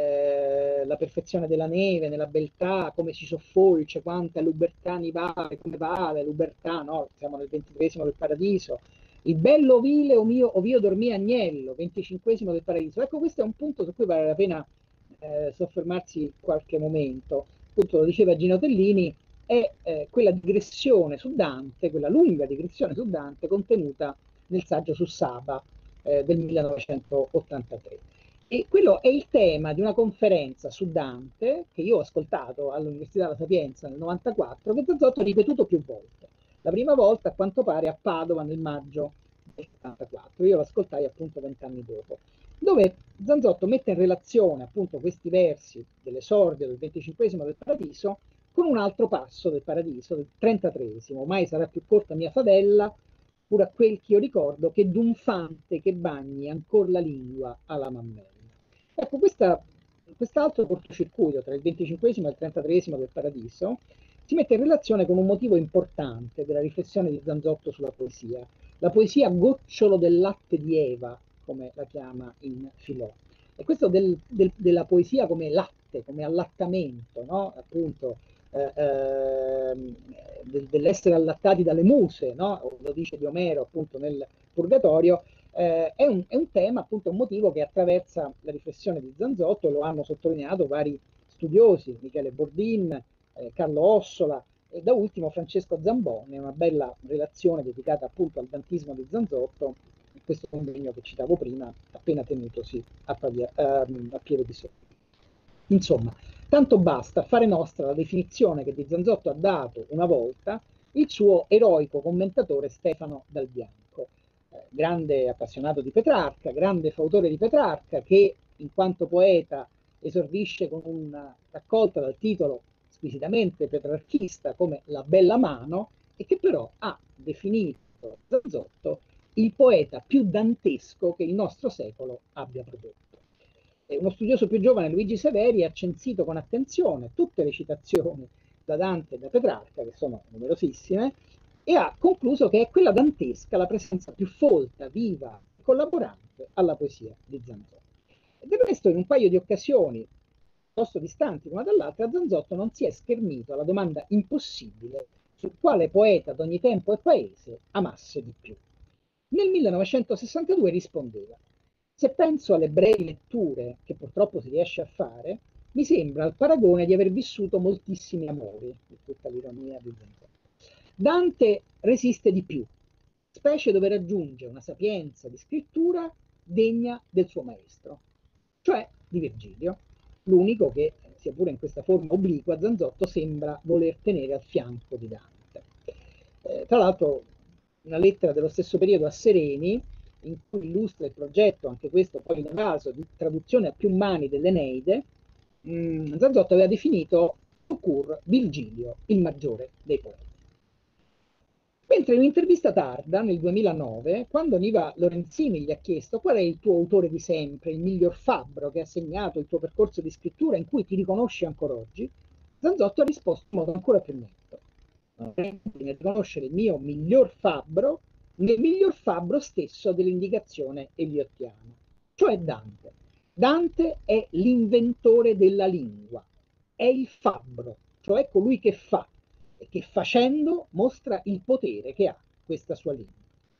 eh, la perfezione della neve, nella beltà, come si soffolce, quanta lubertà ni vale, come vale, lubertà, no? Siamo nel ventiduesimo del Paradiso. Il bello vile ov'io, ov'io dormì agnello, venticinquesimo del Paradiso. Ecco, questo è un punto su cui vale la pena eh, soffermarsi qualche momento. Appunto, lo diceva Gino Tellini, è eh, quella digressione su Dante, quella lunga digressione su Dante contenuta nel saggio su Saba eh, del millenovecentottantatré. E quello è il tema di una conferenza su Dante che io ho ascoltato all'Università La Sapienza nel novantaquattro, che Zanzotto ha ripetuto più volte. La prima volta, a quanto pare, a Padova nel maggio del settantaquattro. Io l'ascoltai appunto vent'anni dopo, dove Zanzotto mette in relazione appunto questi versi dell'esordio del venticinquesimo del Paradiso con un altro passo del Paradiso, del trentatreesimo. Mai sarà più corta mia favella, pure a quel che io ricordo, che d'un fante che bagni ancora la lingua alla mammella. Ecco, questa, quest'altro cortocircuito tra il venticinquesimo e il trentatreesimo del Paradiso si mette in relazione con un motivo importante della riflessione di Zanzotto sulla poesia, la poesia gocciolo del latte di Eva, come la chiama in Filò. E questo del, del, della poesia come latte, come allattamento, no? Appunto, eh, eh, dell'essere allattati dalle muse, no? Lo dice di Omero appunto nel Purgatorio, eh, è, un, è un tema, appunto, un motivo che attraversa la riflessione di Zanzotto, lo hanno sottolineato vari studiosi, Michele Bordin, Eh, Carlo Ossola e da ultimo Francesco Zamboni, una bella relazione dedicata appunto al dantismo di Zanzotto, in questo convegno che citavo prima, appena tenutosi a, Pavia, ehm, a Pieve di Sole. Insomma, tanto basta fare nostra la definizione che di Zanzotto ha dato una volta il suo eroico commentatore Stefano Dal Bianco, eh, grande appassionato di Petrarca, grande fautore di Petrarca, che in quanto poeta esordisce con una raccolta dal titolo squisitamente petrarchista come La bella mano, e che però ha definito Zanzotto il poeta più dantesco che il nostro secolo abbia prodotto. E uno studioso più giovane, Luigi Severi, ha censito con attenzione tutte le citazioni da Dante e da Petrarca, che sono numerosissime, e ha concluso che è quella dantesca la presenza più folta, viva e collaborante alla poesia di Zanzotto. E del resto, in un paio di occasioni piuttosto distanti l'una dall'altra, Zanzotto non si è schermito alla domanda impossibile su quale poeta d'ogni tempo e paese amasse di più. Nel millenovecentosessantadue rispondeva: se penso alle brevi letture che purtroppo si riesce a fare, mi sembra al paragone di aver vissuto moltissimi amori, di tutta l'ironia di Zanzotto. Dante resiste di più, specie dove raggiunge una sapienza di scrittura degna del suo maestro, cioè di Virgilio, l'unico che, sia pure in questa forma obliqua, Zanzotto sembra voler tenere al fianco di Dante. Eh, tra l'altro, una lettera dello stesso periodo a Sereni, in cui illustra il progetto, anche questo poi in caso, di traduzione a più mani dell'Eneide, mh, Zanzotto aveva definito Procur Virgilio il maggiore dei poeti. Mentre in un'intervista tarda, nel duemilanove, quando Niva Lorenzini gli ha chiesto qual è il tuo autore di sempre, il miglior fabbro che ha segnato il tuo percorso di scrittura in cui ti riconosci ancora oggi, Zanzotto ha risposto in modo ancora più netto. Nel riconoscere il mio miglior fabbro nel miglior fabbro stesso dell'indicazione eliottiana, cioè Dante. Dante è l'inventore della lingua, è il fabbro, cioè colui che fa, e che facendo mostra il potere che ha questa sua lingua.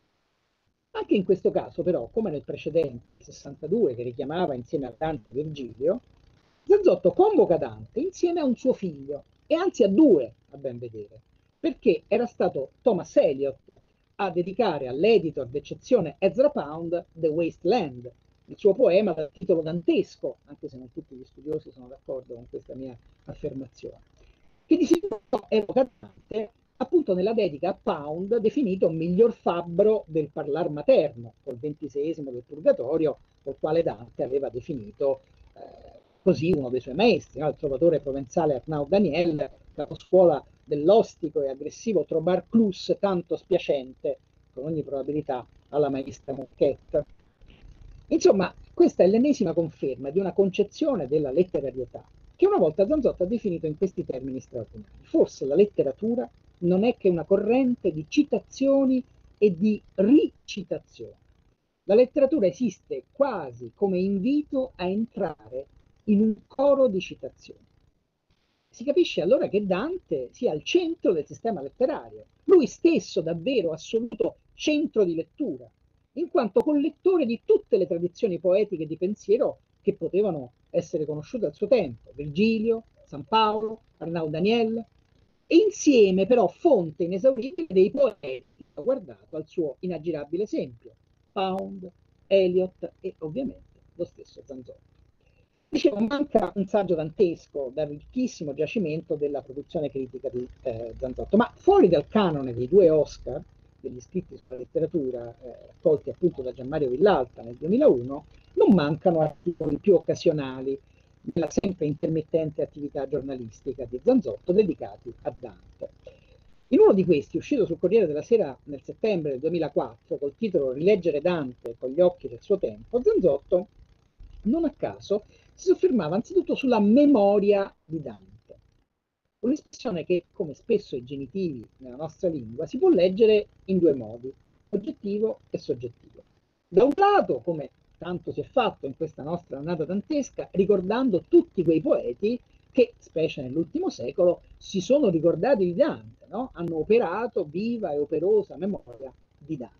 Anche in questo caso, però, come nel precedente, sessantadue, che richiamava insieme a Dante Virgilio, Zanzotto convoca Dante insieme a un suo figlio, e anzi a due, a ben vedere, perché era stato Thomas Eliot a dedicare all'editor d'eccezione Ezra Pound The Waste Land, il suo poema dal titolo dantesco, anche se non tutti gli studiosi sono d'accordo con questa mia affermazione, che di sicuro evoca Dante appunto nella dedica a Pound, definito miglior fabbro del parlar materno, col ventiseiesimo del Purgatorio, col quale Dante aveva definito eh, così uno dei suoi maestri, no? Il trovatore provenzale Arnaud Daniel, caposcuola dell'ostico e aggressivo Trobar Clus, tanto spiacente, con ogni probabilità, alla maestra Mocquette. Insomma, questa è l'ennesima conferma di una concezione della letterarietà che una volta Zanzotto ha definito in questi termini straordinari. Forse la letteratura non è che una corrente di citazioni e di ricitazioni. La letteratura esiste quasi come invito a entrare in un coro di citazioni. Si capisce allora che Dante sia al centro del sistema letterario, lui stesso davvero assoluto centro di lettura, in quanto collettore di tutte le tradizioni poetiche di pensiero che potevano essere conosciute al suo tempo, Virgilio, San Paolo, Arnaud Daniel, e insieme però fonte inesauribile dei poeti, guardato al suo inaggirabile esempio, Pound, Eliot e ovviamente lo stesso Zanzotto. Dicevo, manca un saggio dantesco dal ricchissimo giacimento della produzione critica di eh, Zanzotto, ma fuori dal canone dei due Oscar, degli scritti sulla letteratura, eh, raccolti appunto da Gianmario Villalta nel duemilauno, non mancano articoli più occasionali nella sempre intermittente attività giornalistica di Zanzotto dedicati a Dante. In uno di questi, uscito sul Corriere della Sera nel settembre del duemilaquattro, col titolo Rileggere Dante con gli occhi del suo tempo, Zanzotto, non a caso, si soffermava anzitutto sulla memoria di Dante, un'espressione che, come spesso i genitivi nella nostra lingua, si può leggere in due modi, oggettivo e soggettivo. Da un lato, come tanto si è fatto in questa nostra annata dantesca, ricordando tutti quei poeti che, specie nell'ultimo secolo, si sono ricordati di Dante, no? Hanno operato viva e operosa memoria di Dante.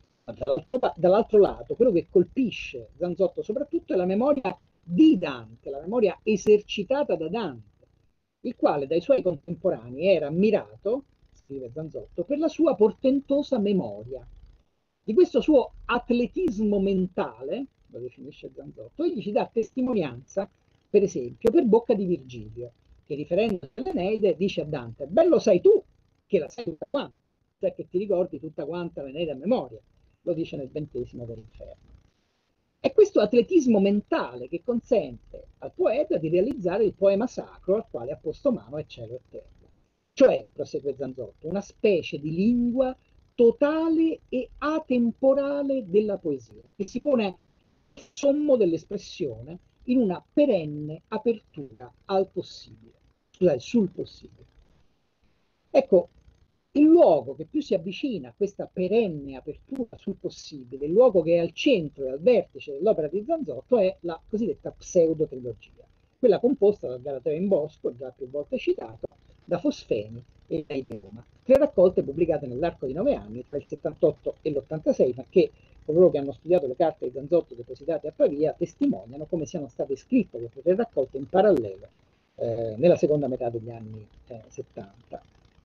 Dall'altro lato, quello che colpisce Zanzotto soprattutto è la memoria di Dante, la memoria esercitata da Dante, il quale dai suoi contemporanei era ammirato, scrive Zanzotto, per la sua portentosa memoria. Di questo suo atletismo mentale, lo definisce Zanzotto, egli ci dà testimonianza, per esempio, per bocca di Virgilio, che riferendo all'Eneide dice a Dante: bello sai tu che la sai tutta quanta, cioè che ti ricordi tutta quanta l'Eneide a memoria. Lo dice nel ventesimo dell'Inferno. È questo atletismo mentale che consente al poeta di realizzare il poema sacro al quale ha posto mano è cielo e terra. Cioè, prosegue Zanzotto, una specie di lingua totale e atemporale della poesia, che si pone sommo dell'espressione in una perenne apertura al possibile, cioè sul possibile. Ecco, il luogo che più si avvicina a questa perenne apertura sul possibile, il luogo che è al centro e al vertice dell'opera di Zanzotto, è la cosiddetta pseudotrilogia, quella composta dal Galateo in Bosco, già più volte citato, da Fosfeni e da Ipoma, tre raccolte pubblicate nell'arco di nove anni, tra il settantotto e l'ottantasei, ma che coloro che hanno studiato le carte di Zanzotto depositate a Pavia testimoniano come siano state scritte queste tre raccolte in parallelo eh, nella seconda metà degli anni eh, settanta.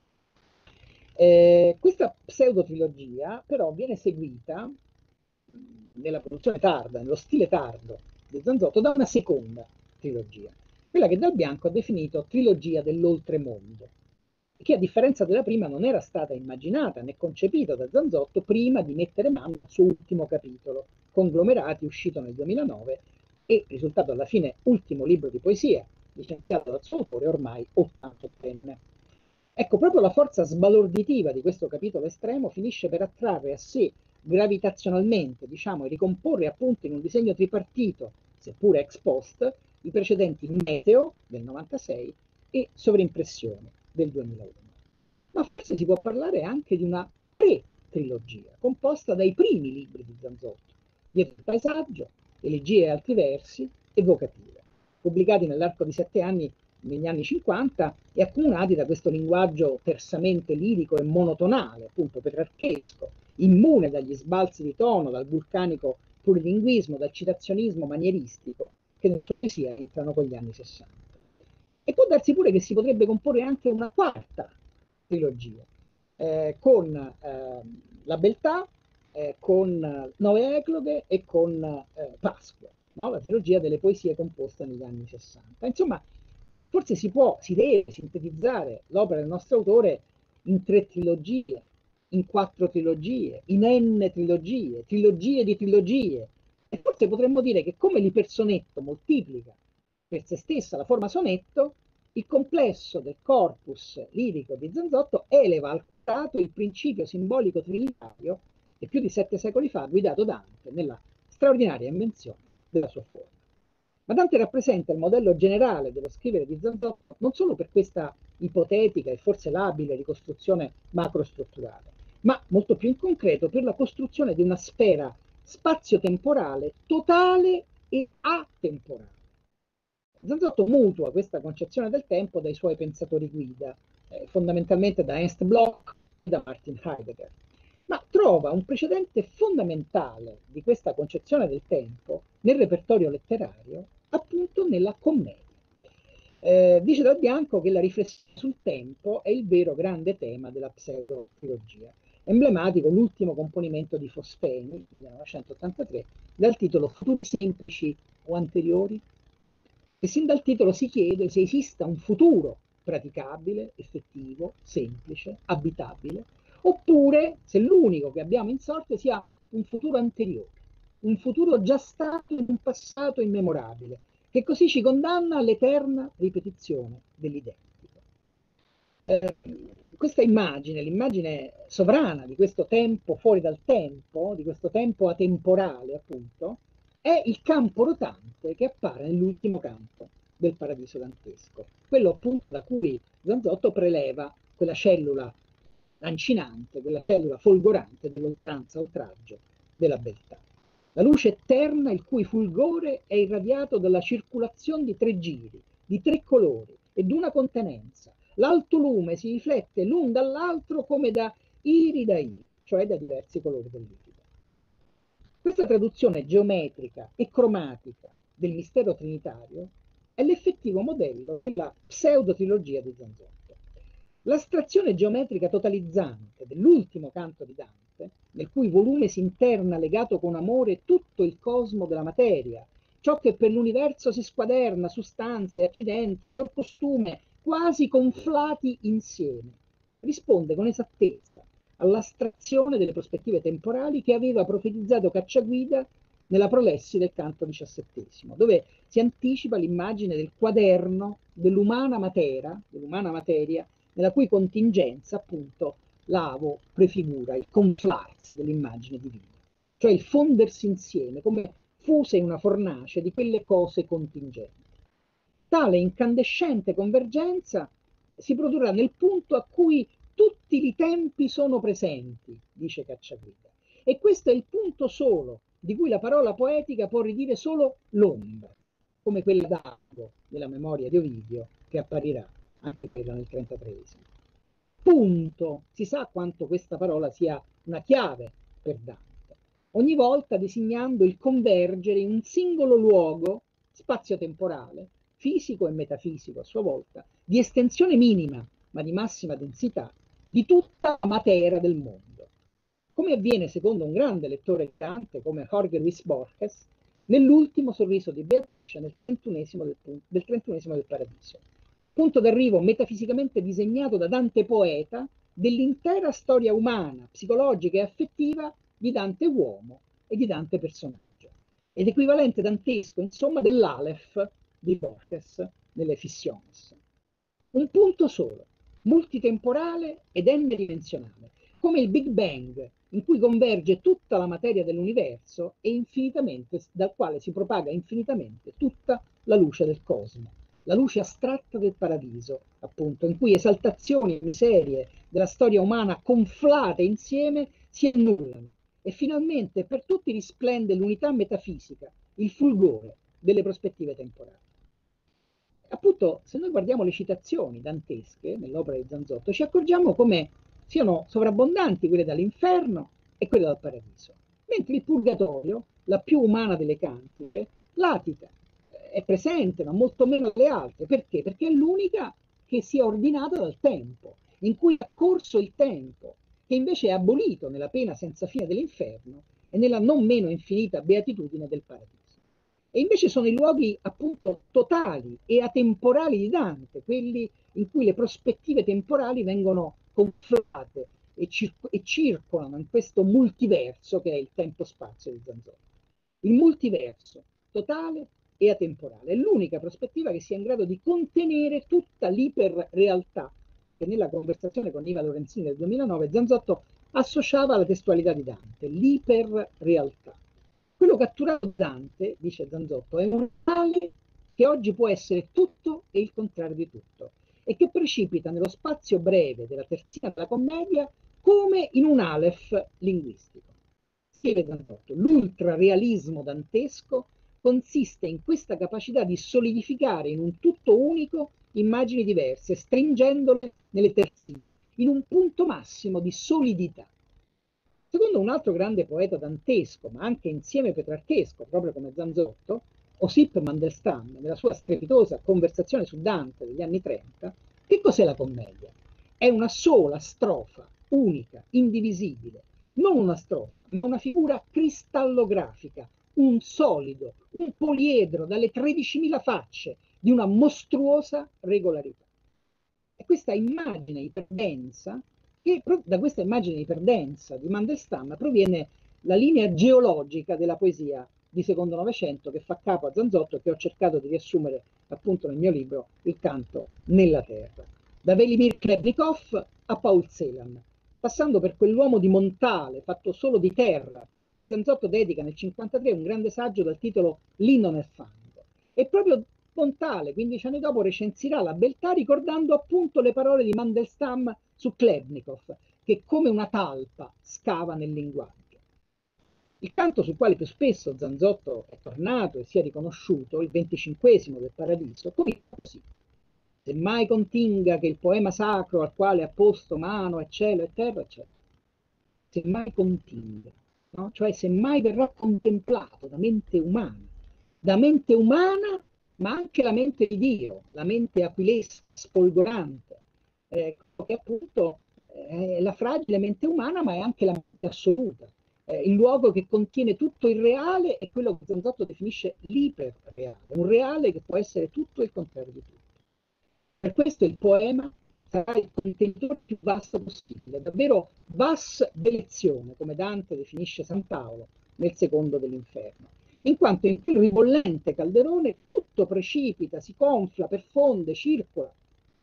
Eh, questa pseudotrilogia però viene seguita nella produzione tarda, nello stile tardo di Zanzotto, da una seconda trilogia, quella che Dal Bianco ha definito trilogia dell'oltremondo. che a differenza della prima non era stata immaginata né concepita da Zanzotto prima di mettere mano al suo ultimo capitolo, Conglomerati, uscito nel duemilanove e risultato alla fine ultimo libro di poesia, licenziato dal suo autore ormai ottantottenne. Ecco, proprio la forza sbalorditiva di questo capitolo estremo finisce per attrarre a sé gravitazionalmente, diciamo, e ricomporre appunto in un disegno tripartito, seppure ex post, i precedenti Meteo del novantasei e Sovrimpressione del duemilauno. Ma forse si può parlare anche di una pre-trilogia, composta dai primi libri di Zanzotto, Dietro il paesaggio, Elegie e altri versi e Vocative, pubblicati nell'arco di sette anni negli anni cinquanta e accomunati da questo linguaggio tersamente lirico e monotonale, appunto petrarchesco, immune dagli sbalzi di tono, dal vulcanico plurilinguismo, dal citazionismo manieristico, che nella sua poesia entrano con gli anni sessanta. E può darsi pure che si potrebbe comporre anche una quarta trilogia, eh, con eh, La Beltà, eh, con Nove Ecloghe e con eh, Pasqua, no? La trilogia delle poesie composte negli anni sessanta. Insomma, forse si può, si deve sintetizzare l'opera del nostro autore in tre trilogie, in quattro trilogie, in n trilogie, trilogie di trilogie. E forse potremmo dire che come l'ipersonetto moltiplica per se stessa la forma sonetto, il complesso del corpus lirico di Zanzotto eleva al quadrato il principio simbolico trinitario che più di sette secoli fa ha guidato Dante nella straordinaria invenzione della sua forma. Ma Dante rappresenta il modello generale dello scrivere di Zanzotto non solo per questa ipotetica e forse labile ricostruzione macrostrutturale, ma molto più in concreto per la costruzione di una sfera spazio-temporale totale e atemporale. Zanzotto mutua questa concezione del tempo dai suoi pensatori guida, eh, fondamentalmente da Ernst Bloch e da Martin Heidegger, ma trova un precedente fondamentale di questa concezione del tempo nel repertorio letterario, appunto nella commedia. Eh, dice Dal Bianco che la riflessione sul tempo è il vero grande tema della pseudo-trilogia. Emblematico l'ultimo componimento di Fosfeni, millenovecentottantatré, dal titolo Futuri semplici o anteriori? E sin dal titolo si chiede se esista un futuro praticabile, effettivo, semplice, abitabile, oppure se l'unico che abbiamo in sorte sia un futuro anteriore, un futuro già stato in un passato immemorabile, che così ci condanna all'eterna ripetizione dell'identico. Eh, questa immagine, l'immagine sovrana di questo tempo fuori dal tempo, di questo tempo atemporale appunto, è il campo rotante che appare nell'ultimo canto del Paradiso dantesco, quello appunto da cui Zanzotto preleva quella cellula lancinante, quella cellula folgorante dell'oltranza oltraggio della beltà. La luce eterna il cui fulgore è irradiato dalla circolazione di tre giri, di tre colori e di una contenenza. L'alto lume si riflette l'un dall'altro come da irida iri, cioè da diversi colori dell'irido. Questa traduzione geometrica e cromatica del mistero trinitario è l'effettivo modello della pseudotrilogia di Zanzotto. L'astrazione geometrica totalizzante dell'ultimo canto di Dante, nel cui volume si interna legato con amore tutto il cosmo della materia, ciò che per l'universo si squaderna, sostanze, accidenti, costume, quasi conflati insieme, risponde con esattezza all'astrazione delle prospettive temporali che aveva profetizzato Cacciaguida nella prolessi del canto diciassettesimo, dove si anticipa l'immagine del quaderno dell'umana materia, dell'umana materia, nella cui contingenza appunto Lavo prefigura il conflarsi dell'immagine divina, cioè il fondersi insieme come fuse in una fornace di quelle cose contingenti. Tale incandescente convergenza si produrrà nel punto a cui tutti i tempi sono presenti, dice Cacciaguida, e questo è il punto solo di cui la parola poetica può ridire solo l'ombra, come quella d'Ago nella memoria di Ovidio, che apparirà anche quella nel trentatreesimo. Punto. Si sa quanto questa parola sia una chiave per Dante, ogni volta designando il convergere in un singolo luogo spazio-temporale, fisico e metafisico a sua volta, di estensione minima, ma di massima densità, di tutta la materia del mondo. Come avviene secondo un grande lettore di Dante come Jorge Luis Borges, nell'ultimo sorriso di Beatrice nel trentunesimo del, del trentunesimo del Paradiso. punto d'arrivo metafisicamente disegnato da Dante poeta dell'intera storia umana, psicologica e affettiva di Dante uomo e di Dante personaggio. Ed equivalente dantesco, insomma, dell'Aleph di Borges nelle Fissiones. Un punto solo, multitemporale ed n-dimensionale, come il Big Bang, in cui converge tutta la materia dell'universo e infinitamente, dal quale si propaga infinitamente tutta la luce del cosmo, la luce astratta del paradiso, appunto, in cui esaltazioni e miserie della storia umana conflate insieme si annullano e finalmente per tutti risplende l'unità metafisica, il fulgore delle prospettive temporali. Appunto, se noi guardiamo le citazioni dantesche nell'opera di Zanzotto, ci accorgiamo come siano sovrabbondanti quelle dall'inferno e quelle dal paradiso, mentre il purgatorio, la più umana delle cantiche, latita, è presente, ma molto meno delle altre. Perché? Perché è l'unica che sia ordinata dal tempo, in cui è corso il tempo, che invece è abolito nella pena senza fine dell'inferno e nella non meno infinita beatitudine del paradiso. E invece sono i luoghi appunto totali e atemporali di Dante, quelli in cui le prospettive temporali vengono conflate e, cir e circolano in questo multiverso che è il tempo-spazio di Zanzotto. Il multiverso totale e atemporale è l'unica prospettiva che sia in grado di contenere tutta l'iperrealtà che nella conversazione con Iva Lorenzini del duemilanove Zanzotto associava alla testualità di Dante, l'iperrealtà. Quello catturato da Dante, dice Zanzotto, è un male che oggi può essere tutto e il contrario di tutto, e che precipita nello spazio breve della terzina della commedia come in un Aleph linguistico. Scrive Zanzotto, l'ultrarealismo dantesco consiste in questa capacità di solidificare in un tutto unico immagini diverse, stringendole nelle terzine, in un punto massimo di solidità. Secondo un altro grande poeta dantesco, ma anche insieme petrarchesco, proprio come Zanzotto, Osip Mandelstam, nella sua strepitosa Conversazione su Dante degli anni trenta, che cos'è la commedia? È una sola strofa, unica, indivisibile, non una strofa, ma una figura cristallografica, un solido, un poliedro dalle tredicimila facce di una mostruosa regolarità. E questa immagine iperdensa, che da questa immagine iperdensa di Mandelstam proviene la linea geologica della poesia di secondo Novecento che fa capo a Zanzotto e che ho cercato di riassumere appunto nel mio libro Il canto nella terra. Da Velimir Klebnikov a Paul Celan, passando per quell'uomo di Montale fatto solo di terra. Zanzotto dedica nel cinquantatré un grande saggio dal titolo L'inno nel fango. E proprio Montale, quindici anni dopo, recensirà la beltà ricordando appunto le parole di Mandelstam su Klebnikov, che come una talpa scava nel linguaggio. Il canto sul quale più spesso Zanzotto è tornato e si è riconosciuto, il venticinquesimo del Paradiso, comincia così. Semmai continga che il poema sacro al quale ha posto mano è cielo e terra, eccetera. Semmai continga, no? Cioè semmai verrà contemplato da mente umana, da mente umana ma anche la mente di Dio, la mente aquilesca, sfolgorante, eh, che appunto è la fragile mente umana, ma è anche la mente assoluta, eh, il luogo che contiene tutto il reale è quello che Zanzotto definisce l'iperreale, un reale che può essere tutto e il contrario di tutto. Per questo il poema sarà il contenitore più vasto possibile, davvero vas d'elezione, come Dante definisce San Paolo nel secondo dell'Inferno, in quanto in quel ribollente calderone tutto precipita, si gonfla, perfonde, circola.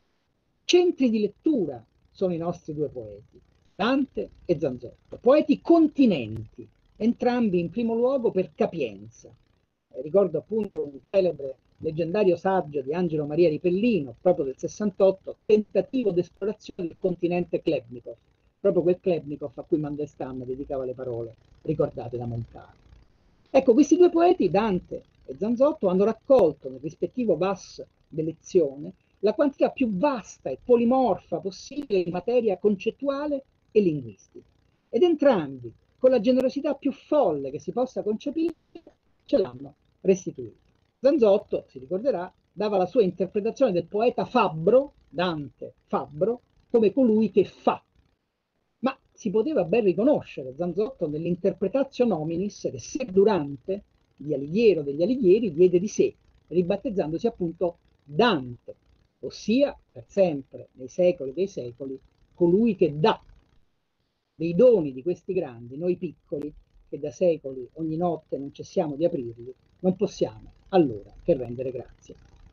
Centri di lettura sono i nostri due poeti, Dante e Zanzotto, poeti continenti, entrambi in primo luogo per capienza. Eh, ricordo appunto un celebre leggendario saggio di Angelo Maria Ripellino, proprio del sessantotto, tentativo d'esplorazione del continente Klebnikov, proprio quel Klebnikov a cui Mandelstam dedicava le parole ricordate da Montale. Ecco, questi due poeti, Dante e Zanzotto, hanno raccolto nel rispettivo vas d'elezione la quantità più vasta e polimorfa possibile di materia concettuale e linguistica. Ed entrambi, con la generosità più folle che si possa concepire, ce l'hanno restituito. Zanzotto, si ricorderà, dava la sua interpretazione del poeta fabbro, Dante fabbro, come colui che fa. Ma si poteva ben riconoscere Zanzotto nell'interpretatio nominis che se durante di Alighiero degli Alighieri diede di sé, ribattezzandosi appunto Dante, ossia per sempre, nei secoli dei secoli, colui che dà dei doni di questi grandi, noi piccoli, che da secoli ogni notte non cessiamo di aprirli, non possiamo allora che rendere grazie.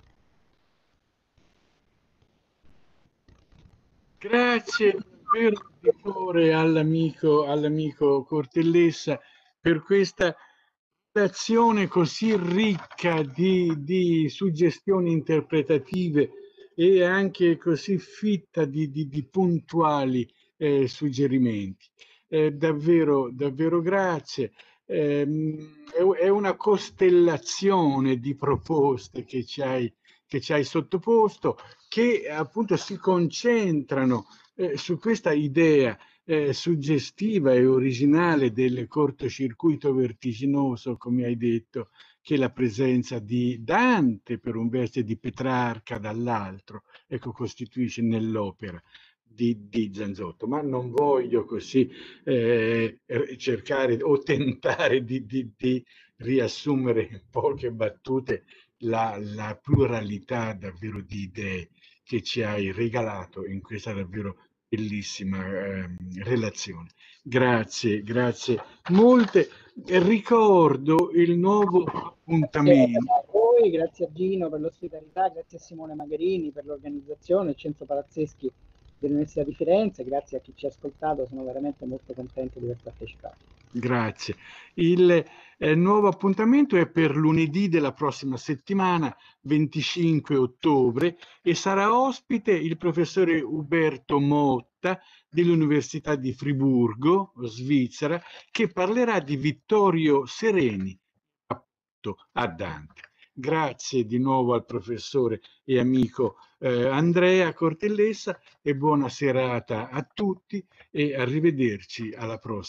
Grazie davvero di cuore all'amico all'amico Cortellessa per questa relazione così ricca di, di suggestioni interpretative e anche così fitta di, di, di puntuali eh, suggerimenti. Eh, davvero, davvero grazie. Eh, è una costellazione di proposte che ci hai, che ci hai sottoposto, che appunto si concentrano eh, su questa idea eh, suggestiva e originale del cortocircuito vertiginoso, come hai detto, che la presenza di Dante per un verso e di Petrarca dall'altro, ecco, costituisce nell'opera di, di Zanzotto. Ma non voglio così eh, cercare o tentare di, di, di riassumere in poche battute la, la pluralità davvero di idee che ci hai regalato in questa davvero bellissima eh, relazione. Grazie, grazie molte. Ricordo il nuovo appuntamento. Grazie a voi, grazie a Gino per l'ospitalità, grazie a Simone Magherini per l'organizzazione, il Censo Palazzeschi dell'Università di Firenze, grazie a chi ci ha ascoltato, sono veramente molto contento di aver partecipato. Grazie. Il eh, nuovo appuntamento è per lunedì della prossima settimana, venticinque ottobre, e sarà ospite il professore Uberto Motta dell'Università di Friburgo, Svizzera, che parlerà di Vittorio Sereni, appunto a Dante. Grazie di nuovo al professore e amico eh, Andrea Cortellessa e buona serata a tutti e arrivederci alla prossima.